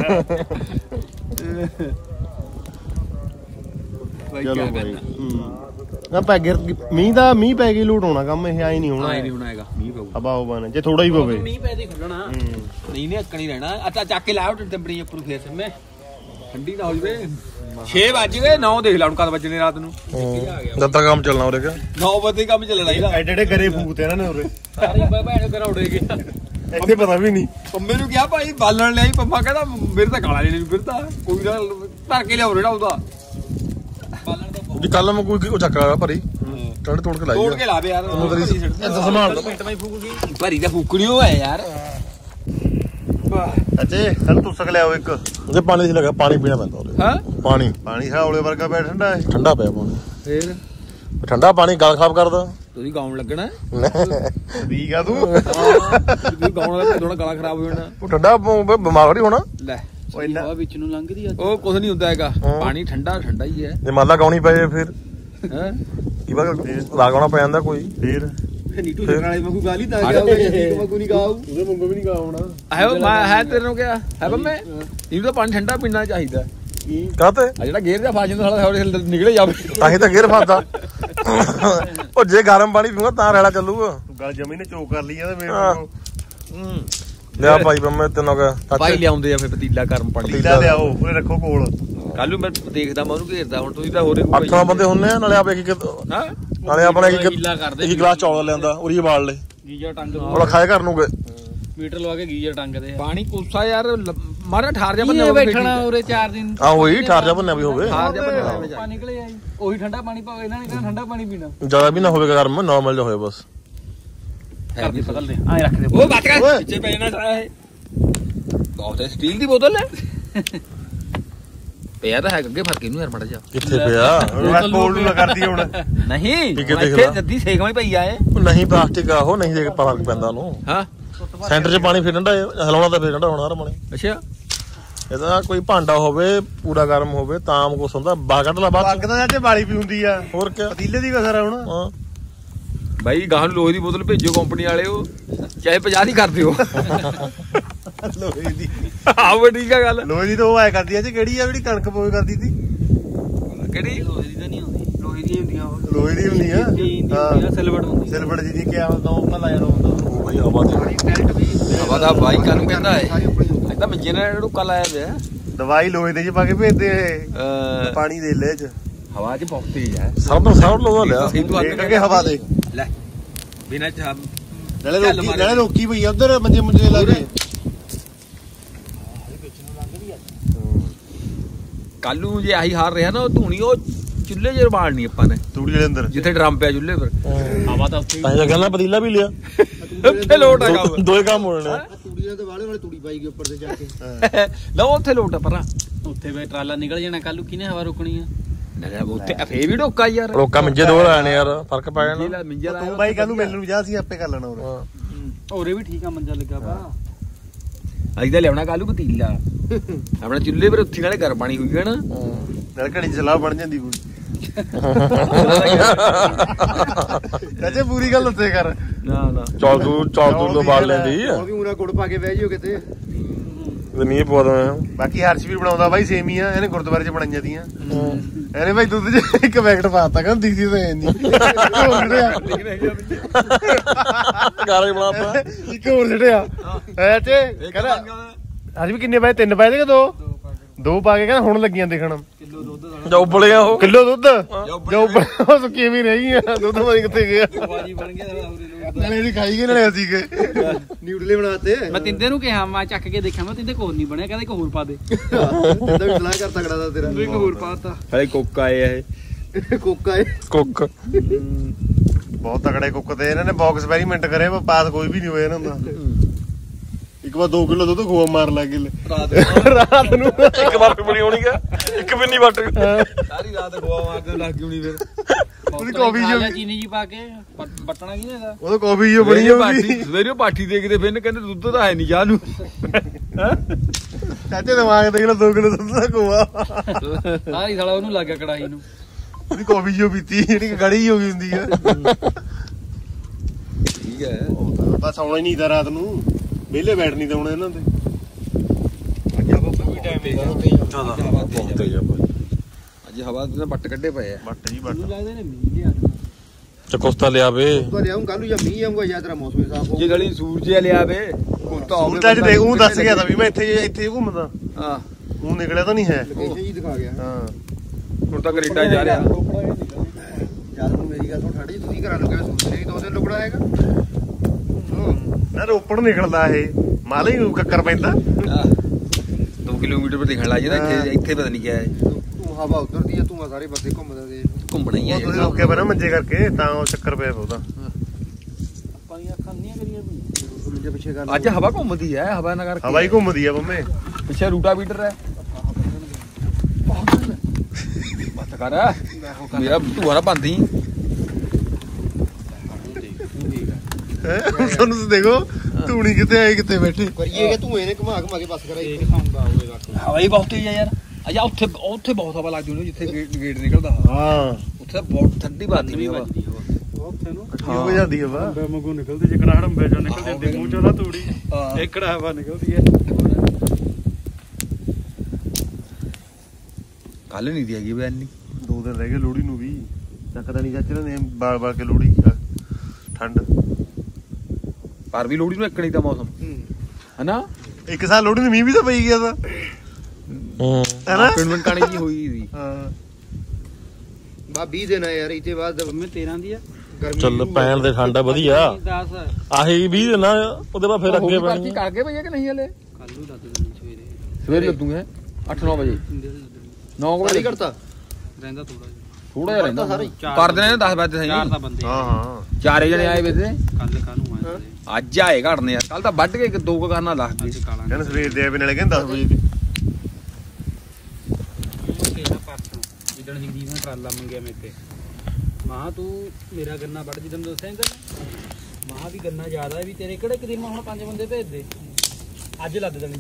ਭਾਈ ਚਲੋ ਕੀ ਭਾਈ ਕਰਨਾ ਨਾ ਪੈ ਗਿਰ ਮੀਂਹ ਦਾ ਮੀਂਹ ਪੈ ਗਈ ਲੂਟ ਹੋਣਾ ਕੰਮ ਇਹ ਆਈ ਨਹੀਂ ਹੋਣਾ ਆਏ ਨਹੀਂ ਹੋਣਾ ਹੈਗਾ ਮੀਂਹ ਪਊ ਹਵਾ ਉਹ ਬਣ ਜੇ ਥੋੜਾ ਹੀ ਪਵੇ ਮੀਂਹ ਪੈ ਦੇ ਖੁੱਲਣਾ ਨਹੀਂ ਨਹੀਂ ਅੱਕਣੀ ਰਹਿਣਾ ਅੱਛਾ ਚੱਕ ਕੇ ਲਾਓ ਟੈਂਪਰੇਚਰ ਉੱਪਰ ਫੇਰ ਸਮੇਂ ਠੰਡੀ ਨਾ ਹੋ ਜਵੇ ਛੇ ਵੱਜ ਗਏ ਨੌ ਦੇਖ ਲਾ ਹੁਣ ਕਦ ਵੱਜਣੇ ਰਾਤ ਨੂੰ ਜਦ ਤੱਕ ਕੰਮ ਚੱਲਣਾ ਉਰੇ ਕਿ ਨੌ ਵਜੇ ਕੰਮ ਚੱਲਣਾ ਇਹਦਾ ਐਡੇ ਐਡੇ ਗਰੇ ਫੂਕਤੇ ਇਹਨਾਂ ਨੇ ਉਰੇ ਸਾਰੇ ਭੈਣ ਘਰੌੜੇ ਗਿਆ ਇੱਥੇ ਪਤਾ ਵੀ ਨਹੀਂ ਪੰਮੇ ਨੂੰ ਕਿਹਾ ਭਾਈ ਬਾਲਣ ਲਿਆਈ ਪੰਮਾ ਕਹਿੰਦਾ ਮੇਰੇ ਤਾਂ ਕਾਲਾ ਲੈਣੇ ਨੂੰ ਫਿਰਦਾ ਕੋਈ ਨਾ ਧਰ ਕੇ ਲਿਆਓ ਰੇੜਾ ਉਹਦਾ ਬਾਲਣ ਦਾ ਉਹਦੀ ਕੱਲ ਮੈਂ ਕੋਈ ਉਹ ਚੱਕਾ ਭਰੀ ਟੜ ਤੋੜ ਕੇ ਲਾਈ ਤੋੜ ਕੇ ਲਾਵੇ ਯਾਰ ਤੈਨੂੰ ਤੇਰੀ ਇੱਦਾਂ ਸੰਭਾਲ ਦੋ ਮਿੰਟ ਮੈਂ ਫੂਕ ਗਈ ਭਰੀ ਤਾਂ ਫੂਕਣੀ ਹੋ ਹੈ ਯਾਰ ਅੱਛੇ ਕੱਲ ਤੂੰ ਸਕ ਲਿਆਓ ਇੱਕ ਉਹਦੇ ਪਾਣੀ ਦੀ ਲੱਗਾ ਪਾਣੀ ਪੀਣਾ ਪੈਂਦਾ ਉਹਦੇ ਹਾਂ ਪਾਣੀ ਪਾਣੀ ਹੌਲੇ ਵਰਗਾ ਪਿਆ ਠੰਡਾ ਹੈ ਠੰਡਾ ਪਿਆ ਪਾਣੀ ਫੇਰ ਠੰਡਾ ਪਾਣੀ ਗਲ ਖਰਾਬ ਕਰਦਾ ਤੁਸੀਂ ਗਾਉਣ ਲੱਗਣਾ ਠੀਕ ਆ ਤੂੰ ਤੁਸੀਂ ਗਾਉਣ ਲੱਗੇ ਥੋੜਾ ਗਲਾ ਖਰਾਬ ਹੋ ਜਾਣਾ ਉਹ ਠੰਡਾ ਬ- ਬਿਮਾਰ ਨਹੀਂ ਹੋਣਾ ਲੈ ਉਹ ਇੰਨਾ ਹਵਾ ਵਿੱਚ ਨੂੰ ਲੰਘਦੀ ਆ ਉਹ ਕੁਝ ਨਹੀਂ ਹੁੰਦਾ ਹੈਗਾ ਪਾਣੀ ਠੰਡਾ ਠੰਡਾ ਹੀ ਹੈ ਜੇ ਮੰਨ ਲਾ ਗਾਉਣੀ ਪਏ ਫਿਰ ਹੈ ਕੀ ਵਾ ਲਾਗਾਉਣਾ ਪੈ ਜਾਂਦਾ ਕੋਈ ਫੇਰ ਨੀਟੂ ਜਗਾਲੇ ਵਾਂਗੂ ਗਾਲੀ ਤਾਂ ਗਿਆ ਹੋਵੇ ਵਾਂਗੂ ਨਹੀਂ ਗਾਉ ਉਹਦੇ ਮੰਗੋ ਵੀ ਨਹੀਂ ਗਾਉਣਾ ਹੈ ਮੈਂ ਹੈ ਤੇਰੇ ਨੂੰ ਕਿਹਾ ਹੈ ਬੰਮੇ ਇਹਨੂੰ ਤਾਂ ਪਾਣੀ ਠੰਡਾ ਪੀਣਾ ਚਾਹੀਦਾ ਕਾਹਤੇ ਆ ਜਿਹੜਾ ਗੇਰ ਦਾ ਫਸ ਜਾਂਦਾ ਸਾਲਾ ਥੋੜੇ ਨਿਕਲੇ ਜਾਵੇ ਤਾਂ ਹੀ ਤਾਂ ਗੇਰ ਫਸਦਾ ਉਹ ਜੇ ਗਰਮ ਪਾਣੀ ਪੀਊਗਾ ਤਾਂ ਰੈਲਾ ਚੱਲੂਗਾ ਤੂੰ ਗੱਲ ਜਮੀ ਨੇ ਚੋਕ ਕਰ ਲਈ ਆ ਤੇ ਹਾਂ। ਮੇਰੇ ਲਿਆ ਭਾਈ ਬੰਮੇ ਤੈਨੂੰ ਕਹ ਭਾਈ ਲਿਆਉਂਦੇ ਆ ਫੇ ਪਤੀਲਾ ਗਰਮ ਪਾਣੀ ਪਤੀਲਾ ਲਿਆਓ ਉਹਨੇ ਰੱਖੋ ਕੋਲ ਕੱਲ ਨੂੰ ਮੈਂ ਦੇਖਦਾ ਮੈਂ ਉਹਨੂੰ ਘੇਰਦਾ ਹੁਣ ਤੁਸੀਂ ਤਾਂ ਹੋਰੇ ਅੱਠਾਂ ਬੰਦੇ ਹੁੰਨੇ ਆ ਨਾਲੇ ਆਪ ਇੱਕ ਇੱਕ ਹਾਂ ਨਾਲੇ ਆਪਣਾ ਇੱਕ ਗੀਲਾ ਕਰਦੇ ਇੱਕ ਗਲਾਸ ਚੌਲ ਲਿਆਂਦਾ ਉਰੀ ਬਾਲ ਲੈ ਗੀਜਰ ਟੰਗ ਉਹਦਾ ਖਾਏ ਘਰ ਨੂੰ ਗਏ ਮੀਟਰ ਲਵਾ ਕੇ ਗੀਜਰ ਟੰਗਦੇ ਆ ਪਾਣੀ ਕੋਸਾ ਯਾਰ ਮਾਰਾ ਠਾਰ ਜਾ ਬੰਨੇ ਬੈਠਣਾ ਉਰੇ ਚਾਰ ਦਿਨ ਆ ਉਹੀ ਠਾਰ ਜਾ ਬੰਨਿਆ ਵੀ ਹੋਵੇ ਠਾਰ ਜਾ ਬੰਨੇ ਪਾਣੀ ਨਿਕਲੇ ਆਈ ਉਹੀ ਠੰਡਾ ਪਾਣੀ ਪਾਓ ਇਹਨਾਂ ਨੇ ਕਹਿੰਦਾ ਠੰਡਾ ਪਾਣੀ ਪੀਣਾ ਜ਼ਿਆਦਾ ਵੀ ਨਾ ਹੋਵੇ ਗਰਮ ਨਾਰਮਲ ਜਿਹਾ ਹੋਵੇ ਬਸ ਘਰ ਦੀ ਬਦਲ ਦੇ ਆਏ ਰੱਖ ਦੇ ਉਹ ਬਾਤ ਕਰ ਪਿੱਛੇ ਪੈ ਜਾਣਾ ਸਾਰਾ ਇਹ ਬਹੁਤ ਹੈ ਸਟੀਲ ਦੀ ਬੋਤਲ ਹੈ ਪਿਆ ਤਾਂ ਹੈ ਅੱਗੇ ਫਰਕ ਇਹਨੂੰ ਯਾਰ ਮੜਾ ਜਾ ਕਿੱਥੇ ਪਿਆ ਮੈਂ ਕੋਲ ਨੂੰ ਕਰਦੀ ਹੁਣ ਨਹੀਂ ਠੀਕ ਹੈ, ਦੇਖ ਇੱਥੇ ਲਾ। ਜੱਦੀ ਸੇਕਵੇਂ ਪਈ ਆ ਇਹ ਉਹ ਨਹੀਂ ਪਲਾਸਟਿਕ ਆ ਉਹ ਨਹੀਂ ਦੇ ਫਰਕ ਪੈਂਦਾ ਉਹਨੂੰ ਹਾਂ ਸੈਂਟਰ 'ਚ ਪਾਣੀ ਫਿਰ ਠੰਡਾ ਹਲਾਉਣਾ ਤਾਂ ਫਿਰ ਠੰਡਾ ਹੋਣਾ ਹਰ ਪਾਣੀ ਅੱਛਾ ਇਹਦਾ ਕੋਈ ਭਾਂਡਾ ਹੋਵੇ ਪੂਰਾ ਗਰਮ ਹੋਵੇ ਤਾਂ ਕੁਛ ਹੁੰਦਾ ਬਾਹਰ ਕੱਢ ਲਾ ਬਾਅਦ ਪੱਗ ਤਾਂ ਅੱਜ ਬਾਲੀ ਵੀ ਹੁੰਦੀ ਆ ਹੋਰ ਕੀ ਪਤੀਲੇ ਦੀ ਕਸਰ ਆ ਹੁਣ ਹਾਂ ਬਾਈ ਗਾਹ ਨੂੰ ਲੋਹੇ ਦੀ ਬੋਤਲ ਭੇਜੋ ਕੰਪਨੀ ਵਾਲਿਓ ਚਾਹੇ ਪੰਜਾਹ ਦੀ ਕਰ ਦਿਓ ਲੋਹੇ ਦੀ ਆਹ ਠੀਕ ਆ ਗੱਲ ਲੋਹੇ ਦੀ ਤਾਂ ਉਹ ਆਇਆ ਕਰਦੀ ਆ ਜੀ ਕਿਹੜੀ ਆ ਜਿਹੜੀ ਕਣਕ ਪੋਏ ਕਰਦੀ ਸੀ ਕਿਹੜੀ ਲੋਹੇ ਦੀ ਤਾਂ ਨਹੀਂ ਆਉਂਦੀ ਲੋਹੇ ਦੀ ਹੁੰਦੀਆਂ ਉਹ ਲੋਹੇ ਦੀ ਹੁੰਦੀ ਆ ਹਾਂ ਸਿਲਵਰ ਹੁੰਦੀ ਸਿਲਵਰ ਜੀ ਦੀ ਕਿਆ ਹੁੰਦਾ ਉਹ ਭਲਾ ਯਾਰ ਹੁੰਦਾ ਉਹ ਭਾਈ ਹਵਾ ਦੀ ਹਵਾ ਦਾ ਬਾਈ ਕਾਨੂੰ ਕਹਿੰਦਾ ਹੈ ਅੱਜ ਤਾਂ ਮੰਜੇ ਨਾਲ ਰੁਕਾ ਲਾਇਆ ਪਿਆ ਦਵਾਈ ਲੋਹੇ ਦੇ ਚ ਪਾ ਕੇ ਭੇਜਦੇ ਅਹ, ਪਾਣੀ ਦੇ ਲੈ ਚ ਹਵਾ ਚ ਬਹੁਤ ਤੇਜ਼ ਹੈ ਸਭ ਤੋਂ ਸਭ ਲੋਹਾ ਲਿਆ ਸਿੰਧੂ ਦੇਖ ਕੇ ਹਵਾ ਦੇ ਲੈ ਬਿਨਾਂ ਚ ਨਾਲੇ ਰੋਕੀ ਨਾਲੇ ਰੋਕੀ ਪਈ ਆ ਉਧਰ ਮੰਜੇ ਮੁੰਜੇ ਲਾ ਕੇ ਕੱਲ ਨੂੰ ਜੇ ਆਹੀ ਹਾਰ ਰਿਹਾ ਨਾ ਉਹ ਧੂਣੀ ਉਹ ਚੁੱਲ੍ਹੇ 'ਚ ਬਾਲਣੀ ਆਪਾਂ ਨੇ ਤੂੜੀ ਦੇ ਅੰਦਰ ਜਿੱਥੇ ਡਰਮ ਪਿਆ ਚੁੱਲ੍ਹੇ ਪਰ ਹਵਾ ਤਾਂ ਉੱਥੇ ਤਾਂ ਇਹ ਕਹਿੰਦਾ ਪਤੀਲਾ ਵੀ ਲਿਆ ਉੱਥੇ ਲੋਟ ਆ ਕੰਮ ਦੋਏ ਕੰਮ ਹੋਣੇ ਨੇ ਤੂੜੀ ਦੇ ਵਾਲੇ ਵਾਲੇ ਤੂੜੀ ਪਾਈ ਗਈ ਉੱਪਰ ਤੇ ਜਾ ਕੇ ਲਓ ਉੱਥੇ ਲੋਟ ਆ ਪਰਾਂ ਉੱਥੇ ਵੇ ਟਰਾਲਾ ਨਿਕਲ ਜਾਣਾ ਕੱਲ ਨੂੰ ਕਿਹਨੇ ਹਵਾ ਰੋਕਣੀ ਆ ਨਾ ਉੱਥੇ ਫੇਰ ਵੀ ਢੋਕਾ ਯਾਰ ਰੋਕਾ ਮੰਜੇ ਦੋ ਲਾਣੇ ਯਾਰ ਫਰਕ ਪੈ ਜਾਣਾ ਮਿੰਜਾ ਮਿੰਜਾ ਤੂੰ ਬਾਈ ਕੱਲ ਨੂੰ ਮਿਲਣ ਨੂੰ ਜਾ ਸੀ ਆਪੇ ਕਰ ਲੈਣਾ ਉਹ ਹੋਰੇ ਵੀ ਠੀਕ ਆ ਮੰਜਾ ਲੱਗਾ ਪਾ ਅਸੀਂ ਤਾਂ ਲਿਆਉਣਾ ਕੱਲ ਨੂੰ ਪਤੀਲਾ ਆਪਣਾ ਚੁੱਲ੍ਹੇ ਪਰ ਉੱਥੇ ਨਾਲੇ ਗਰਮ ਪਾਣੀ ਹੋਈ ਗਿਆ ਨਾ ਨਾਲ ਘੜੀ ਸਲਾਹ ਬਣ ਜਾਂਦੀ ਕੋਈ ਚਾਚੇ ਪੂਰੀ ਗੱਲ ਉੱਤੇ ਕਰ ਨਾ ਨਾ ਚੌਲ ਦੂਰ ਚੌਲ ਦੂਰ ਤੋਂ ਬਾਲ ਲੈਂਦੀ ਉਹ ਵੀ ਉਨਾ ਗੁੜ ਪਾ ਕੇ ਬਹਿ ਜਿਓ ਕਿਤੇ ਜ਼ਮੀਨ ਪਵਾ ਦੋ ਬਾਕੀ ਹਰਸ਼ ਵੀ ਬਣਾਉਂਦਾ ਬਾਈ ਸੇਮੀਆਂ ਇਹਨੇ ਗੁਰਦੁਆਰੇ ਚ ਬਣਾਈਆਂ ਦੀਆਂ ਇਹਨੇ ਬਾਈ ਦੁੱਧ ਚ ਇੱਕ ਪੈਕਟ ਪਾਤਾ ਕਹਿੰਦਾ ਦੀਦੀ ਤਾਂ ਇੰਨੀ ਗਾਰੇ ਬਣਾਤਾ ਇੱਕ ਹੋਰ ਛੜਿਆ ਐ ਤੇ ਕਹਿੰਦਾ ਅੱਜ ਵੀ ਕਿੰਨੇ ਪਾਏ ਤਿੰਨ ਪਾਏ ਦੇ ਕਿ ਦੋ ਦੋ ਪਾ ਕੇ ਕਹਿੰਦਾ ਹੁਣ ਲੱਗੀਆਂ ਦੇਖਣ ਕਿਲੋ ਦੁੱਧ ਜਾਂ ਉਬਲਿਆ ਉਹ ਕਿਲੋ ਦੁੱਧ ਜੋ ਉਹ ਸੁੱਕੀ ਵੀ ਰਹੀ ਆ ਦੁੱਧ ਮਾਰੀ ਕਿੱਥੇ ਗਿਆ ਬਾਜੀ ਬਣ ਗਿਆ ਹੋਰੇ ਲੋਕ ਨਾਲੇ ਇਹਦੀ ਖਾਈ ਗਏ ਨਾਲੇ ਅਸੀਂ ਗਏ ਨਿਊਡਲੇ ਬਣਾਤੇ ਮੈਂ ਤਿੰਦੇ ਨੂੰ ਕਿਹਾ ਮੈਂ ਚੱਕ ਕੇ ਦੇਖਿਆ ਮੈਂ ਤਿੰਦੇ ਕੋਲ ਨਹੀਂ ਬਣਿਆ ਕਹਿੰਦਾ ਇੱਕ ਹੋਰ ਪਾ ਦੇ ਤਿੰਦਾ ਵੀ ਸਲਾਹ ਕਰ ਤਕੜਾ ਦਾ ਤੇਰਾ ਇੱਕ ਹੋਰ ਪਾਤਾ ਹਲੇ ਕੋਕਾ ਆਏ ਇਹ ਕੋਕਾ ਏ ਕੁੱਕ ਬਹੁਤ ਤਕੜੇ ਕੁੱਕ ਤੇ ਇਹਨਾਂ ਨੇ ਬਾਕਸ ਐਕਸਪੈਰੀਮੈਂਟ ਕਰੇ ਪਰ ਪਾਸ ਕੋਈ ਵੀ ਨਹੀਂ ਹੋਇਆ ਇਹਨਾਂ ਦਾ ਇੱਕ ਵਾਰ ਦੋ ਕਿਲੋ ਦੁੱਧ ਖੋਆ ਮਾਰ ਲੱਗ ਗਏ ਰਾਤ ਨੂੰ ਇੱਕ ਵਾਰ ਵੀ ਬਣੀ ਹੋਣੀ ਹੈ ਇੱਕ ਵੀ ਨਹੀਂ ਵੱਟ ਸਾਰੀ ਰਾਤ ਖੋਆ ਮਾਰਦੇ ਲੱਗ ਜੂਣੀ ਫਿਰ ਉਹਦੀ ਕਾਫੀ ਜੋ ਚੀਨੀ ਜੀ ਪਾ ਕੇ ਬਟਣਾ ਕੀ ਇਹਦਾ ਉਹਦਾ ਕਾਫੀ ਜੋ ਬਣੀ ਹੋਊਗੀ ਸਵੇਰੇ ਪਾਠੀ ਦੇਖਦੇ ਫਿਰ ਕਹਿੰਦੇ ਦੁੱਧ ਤਾਂ ਹੈ ਨਹੀਂ ਚਾਹ ਨੂੰ ਚਾਚੇ ਦਿਮਾਗ ਦੇਖ ਲੈ ਦੋ ਕਿਲੋ ਦੁੱਧ ਦਾ ਖੋਆ ਸਾਰੀ ਸਾਲਾ ਉਹਨੂੰ ਲੱਗ ਗਿਆ ਕੜਾਹੀ ਨੂੰ ਉਹਦੀ ਕਾਫੀ ਜੋ ਪੀਤੀ ਜਿਹੜੀ ਗੜੀ ਹੋ ਗਈ ਹੁੰਦੀ ਆ ਠੀਕ ਹੈ ਬਸ ਆਉਣਾ ਹੀ ਨਹੀਂ ਤਾਂ ਰਾਤ ਨੂੰ ਵਿਹਲੇ ਬੈਠ ਨਹੀਂ ਦਉਣਾ ਇਹਨਾਂ ਦੇ ਅੱਜ ਆਪਾਂ ਵੀ ਟਾਈਮ ਦੇਖਦਾ ਬਹੁਤ ਤੇਜ਼ ਆ ਭਾਈ ਅੱਜ ਹਵਾ ਦੇ ਬੱਟ ਕੱਢੇ ਪਏ ਆ ਬੱਟ ਜੀ ਬੱਟ ਮੈਨੂੰ ਲੱਗਦਾ ਨੇ ਮੀਂਹ ਲਿਆ ਚਕੋਸਤਾ ਲਿਆ ਵੇ ਤਾਂ ਲਿਆਉਂ ਕੱਲ ਨੂੰ ਜਾਂ ਮੀਂਹ ਆਊਗਾ ਜਾਂ ਤੇਰਾ ਮੌਸਮ ਸਾਫ ਜੇ ਗਲੀ ਸੂਰਜ ਆ ਲਿਆ ਵੇ ਕੁੱਤਾ ਹੋਵੇ ਸੂਰਜ ਦੇ ਉਹ ਦੱਸ ਗਿਆ ਤਾਂ ਵੀ ਮੈਂ ਇੱਥੇ ਇੱਥੇ ਘੁੰਮਦਾ ਹਾਂ ਉਹ ਨਿਕਲਿਆ ਤਾਂ ਨਹੀਂ ਹੈ ਲੋਕੇਸ਼ਨ ਹੀ ਦਿਖਾ ਗਿਆ ਹਾਂ ਹੁਣ ਤਾਂ ਕੈਨੇਡਾ ਜਾ ਰਿਹਾ ਜਦ ਨੂੰ ਮੇਰੀ ਗੱਲ ਸੁਣ ਠਾੜੀ ਜੀ ਤੁਸੀਂ ਘਰਾਂ ਲੋਕਾਂ ਸੋਚ ਰਹੇ ਦੋ ਦਿਨ ਲੁਕੜਾ ਹੈਗਾ ਨਾ ਰੋਪੜ ਨਿਕਲਦਾ ਇਹ ਮਾਲੇ ਹੀ ਕੱਕਰ ਪੈਂਦਾ ਦੋ ਕਿਲੋਮੀਟਰ ਪਰ ਦਿਖਣ ਲੱਗ ਜਾਂਦਾ ਇੱਥੇ ਇੱਥੇ ਪਤਾ ਨਹੀਂ ਕਿਆ ਹੈ ਤੂੰ ਹਵਾ ਉਤਰਦੀ ਆ ਤੂੰ ਆ ਸਾਰੇ ਪਾਸੇ ਘੁੰਮਦਾ ਦੇ ਘੁੰਮਣਾ ਹੀ ਆ ਉਹ ਤੁਸੀਂ ਰੁਕੇ ਪਏ ਨਾ ਮੰਜੇ ਕਰਕੇ ਤਾਂ ਉਹ ਚੱਕਰ ਪਿਆ ਉਹਦਾ ਆਪਾਂ ਦੀਆਂ ਅੱਖਾਂ ਨਹੀਂ ਕਰੀਆਂ ਵੀ ਮੁੰਡੇ ਪਿੱਛੇ ਕਰ ਅੱਜ ਹਵਾ ਘੁੰਮਦੀ ਹੈ ਹਵਾ ਨਾ ਕਰਕੇ ਹਵਾਈ ਘੁੰਮਦੀ ਆ ਬੰਮੇ ਪਿੱਛੇ ਰੂਟਾ ਬੀਟਰ ਹੈ ਬੱਤ ਕਰ ਮੇਰਾ ਧੂਆ ਨਾ ਬੰਦੀ ਤੁਹਾਨੂੰ ਤਾਂ ਦੇਖੋ ਧੂਣੀ ਕਿੱਥੇ ਆਈ ਕਿੱਥੇ ਬੈਠੇ ਕਰੀਏ ਕਿ ਧੂਏ ਨੇ ਘੁਮਾ ਘੁਮਾ ਕੇ ਬਸ ਕਰਾਈ ਇਹ ਕਿਸਾਉਂਦਾ ਹੋਵੇਗਾ ਹਵਾ ਹੀ ਬਹੁਤ ਤੇਜ਼ ਆ ਯਾਰ ਅਜਾ ਉੱਥੇ ਉੱਥੇ ਬਹੁਤ ਹਵਾ ਲੱਗਦੀ ਹੁੰਦੀ ਜਿੱਥੇ ਗੇਟ ਗੇਟ ਨਿਕਲਦਾ ਹਾਂ ਉੱਥੇ ਬਹੁਤ ਠੰਡੀ ਵੱਜਦੀ ਨਹੀਂ ਹਵਾ ਉੱਥੇ ਨੂੰ ਕੀ ਹੋ ਜਾਂਦੀ ਆ ਵਾ ਹੰਬੇ ਵਾਂਗੂ ਨਿਕਲਦੀ ਜਿਕੜਾ ਹੰਬੇ ਚੋਂ ਨਿਕਲ ਜਾਂਦੀ ਮੂੰਹ ਚੋਂ ਨਾ ਤੂੜੀ ਏਕੜਾ ਹਵਾ ਨਿਕਲਦੀ ਹੈ ਕੱਲ ਨਹੀਂ ਦੀ ਹੈਗੀ ਬੈ ਇੰਨੀ ਦੋ ਦਿਨ ਰਹਿ ਗਏ ਲੋਹੜੀ ਨੂੰ ਵੀ ਚੱਕਦਾ ਨਹੀਂ ਚਾਚੇ ਨੇ ਬਾਲ ਬਾਲ ਕੇ ਲੋਹੜੀ ਠੰਡ ਪਰ ਵੀ ਲੋਹੜੀ ਨੂੰ ਇੱਕ ਨਹੀਂ ਤਾਂ ਮੌਸਮ ਹਨਾ ਇੱਕ ਸਾਲ ਲੋਹੜੀ ਨੂੰ ਮੀਂਹ ਵੀ ਤਾਂ ਪਈ ਗਿਆ ਤਾਂ ਹੂੰ ਹੈਨਾ ਪਿੰਡ ਪਿੰਡ ਕਾਣੀ ਜੀ ਹੋਈ ਸੀ ਹਾਂ ਬਾ ਵੀਹ ਦਿਨ ਆ ਯਾਰ ਇਹਦੇ ਬਾਅਦ ਮੈਂ ਤੇਰਾਂ ਦੀ ਆ ਗਰਮੀ ਚੱਲ ਪੈਣ ਦੇ ਠੰਡ ਆ ਵਧੀਆ ਦਸ ਆਹੀ ਵੀਹ ਦਿਨ ਆ ਉਹਦੇ ਬਾਅਦ ਫਿਰ ਅੱਗੇ ਪੈਣੀ ਕਰ ਗਏ ਭਈਆ ਕਿ ਨਹੀਂ ਹਲੇ ਕੱਲ ਨੂੰ ਲੱਦ ਦੇਣੀ ਸਵੇਰੇ ਸਵੇਰੇ ਲੱਦੂਗੇ ਅੱਠ ਨੌ ਵਜੇ ਨੌ ਨਹੀਂ ਵਜੇ ਕਰਤਾ ਰਹਿੰਦਾ ਥੋੜਾ ਜਿਹਾ ਥੋੜਾ ਜਿਹਾ ਰਹਿੰਦਾ ਸਾਰੇ ਕਰ ਦੇਣੇ ਦਸ ਵਜੇ ਸਹੀ ਚਾਰ ਤਾਂ ਬੰਦੇ ਹਾਂ ਹਾਂ ਚਾਰੇ ਜਣੇ ਆਏ ਵੇ ਤੇ ਕੱਲ ਕਾਹਨੂੰ ਆਏ ਅੱਜ ਆਏ ਘੜਨੇ ਯਾਰ ਕੱਲ ਤਾਂ ਵੱਢ ਕੇ ਦੋ ਕੁ ਕਰਨਾ ਲੱਗ ਗਏ ਅੱਜ ਕਾਲਾਂ ਕਹਿੰਦੇ ਸਵੇਰ ਦੇ ਆਵੇ ਨਾਲੇ ਕਹਿੰਦੇ ਦਸ ਵਜੇ ਦੀ ਕਿਹੜਾ ਪਰਸੋਂ ਜਿੱਦਣ ਜਗਦੀਪ ਨੇ ਟਰਾਲਾ ਮੰਗਿਆ ਮੇਰੇ ਤੇ ਮਾਂ ਤੂੰ ਮੇਰਾ ਗੰਨਾ ਵੱਢ ਜਿੱਦਣ ਦੱਸਿਆ ਇੰਦਰ ਮਾਂ ਵੀ ਗੰਨਾ ਜ਼ਿਆਦਾ ਵੀ ਤੇਰੇ ਕਿਹੜੇ ਕਦੀਮ ਹੁਣ ਪੰਜ ਬੰਦੇ ਭੇਜ ਦੇ ਅੱਜ ਲੱਦ ਦੇਣੀ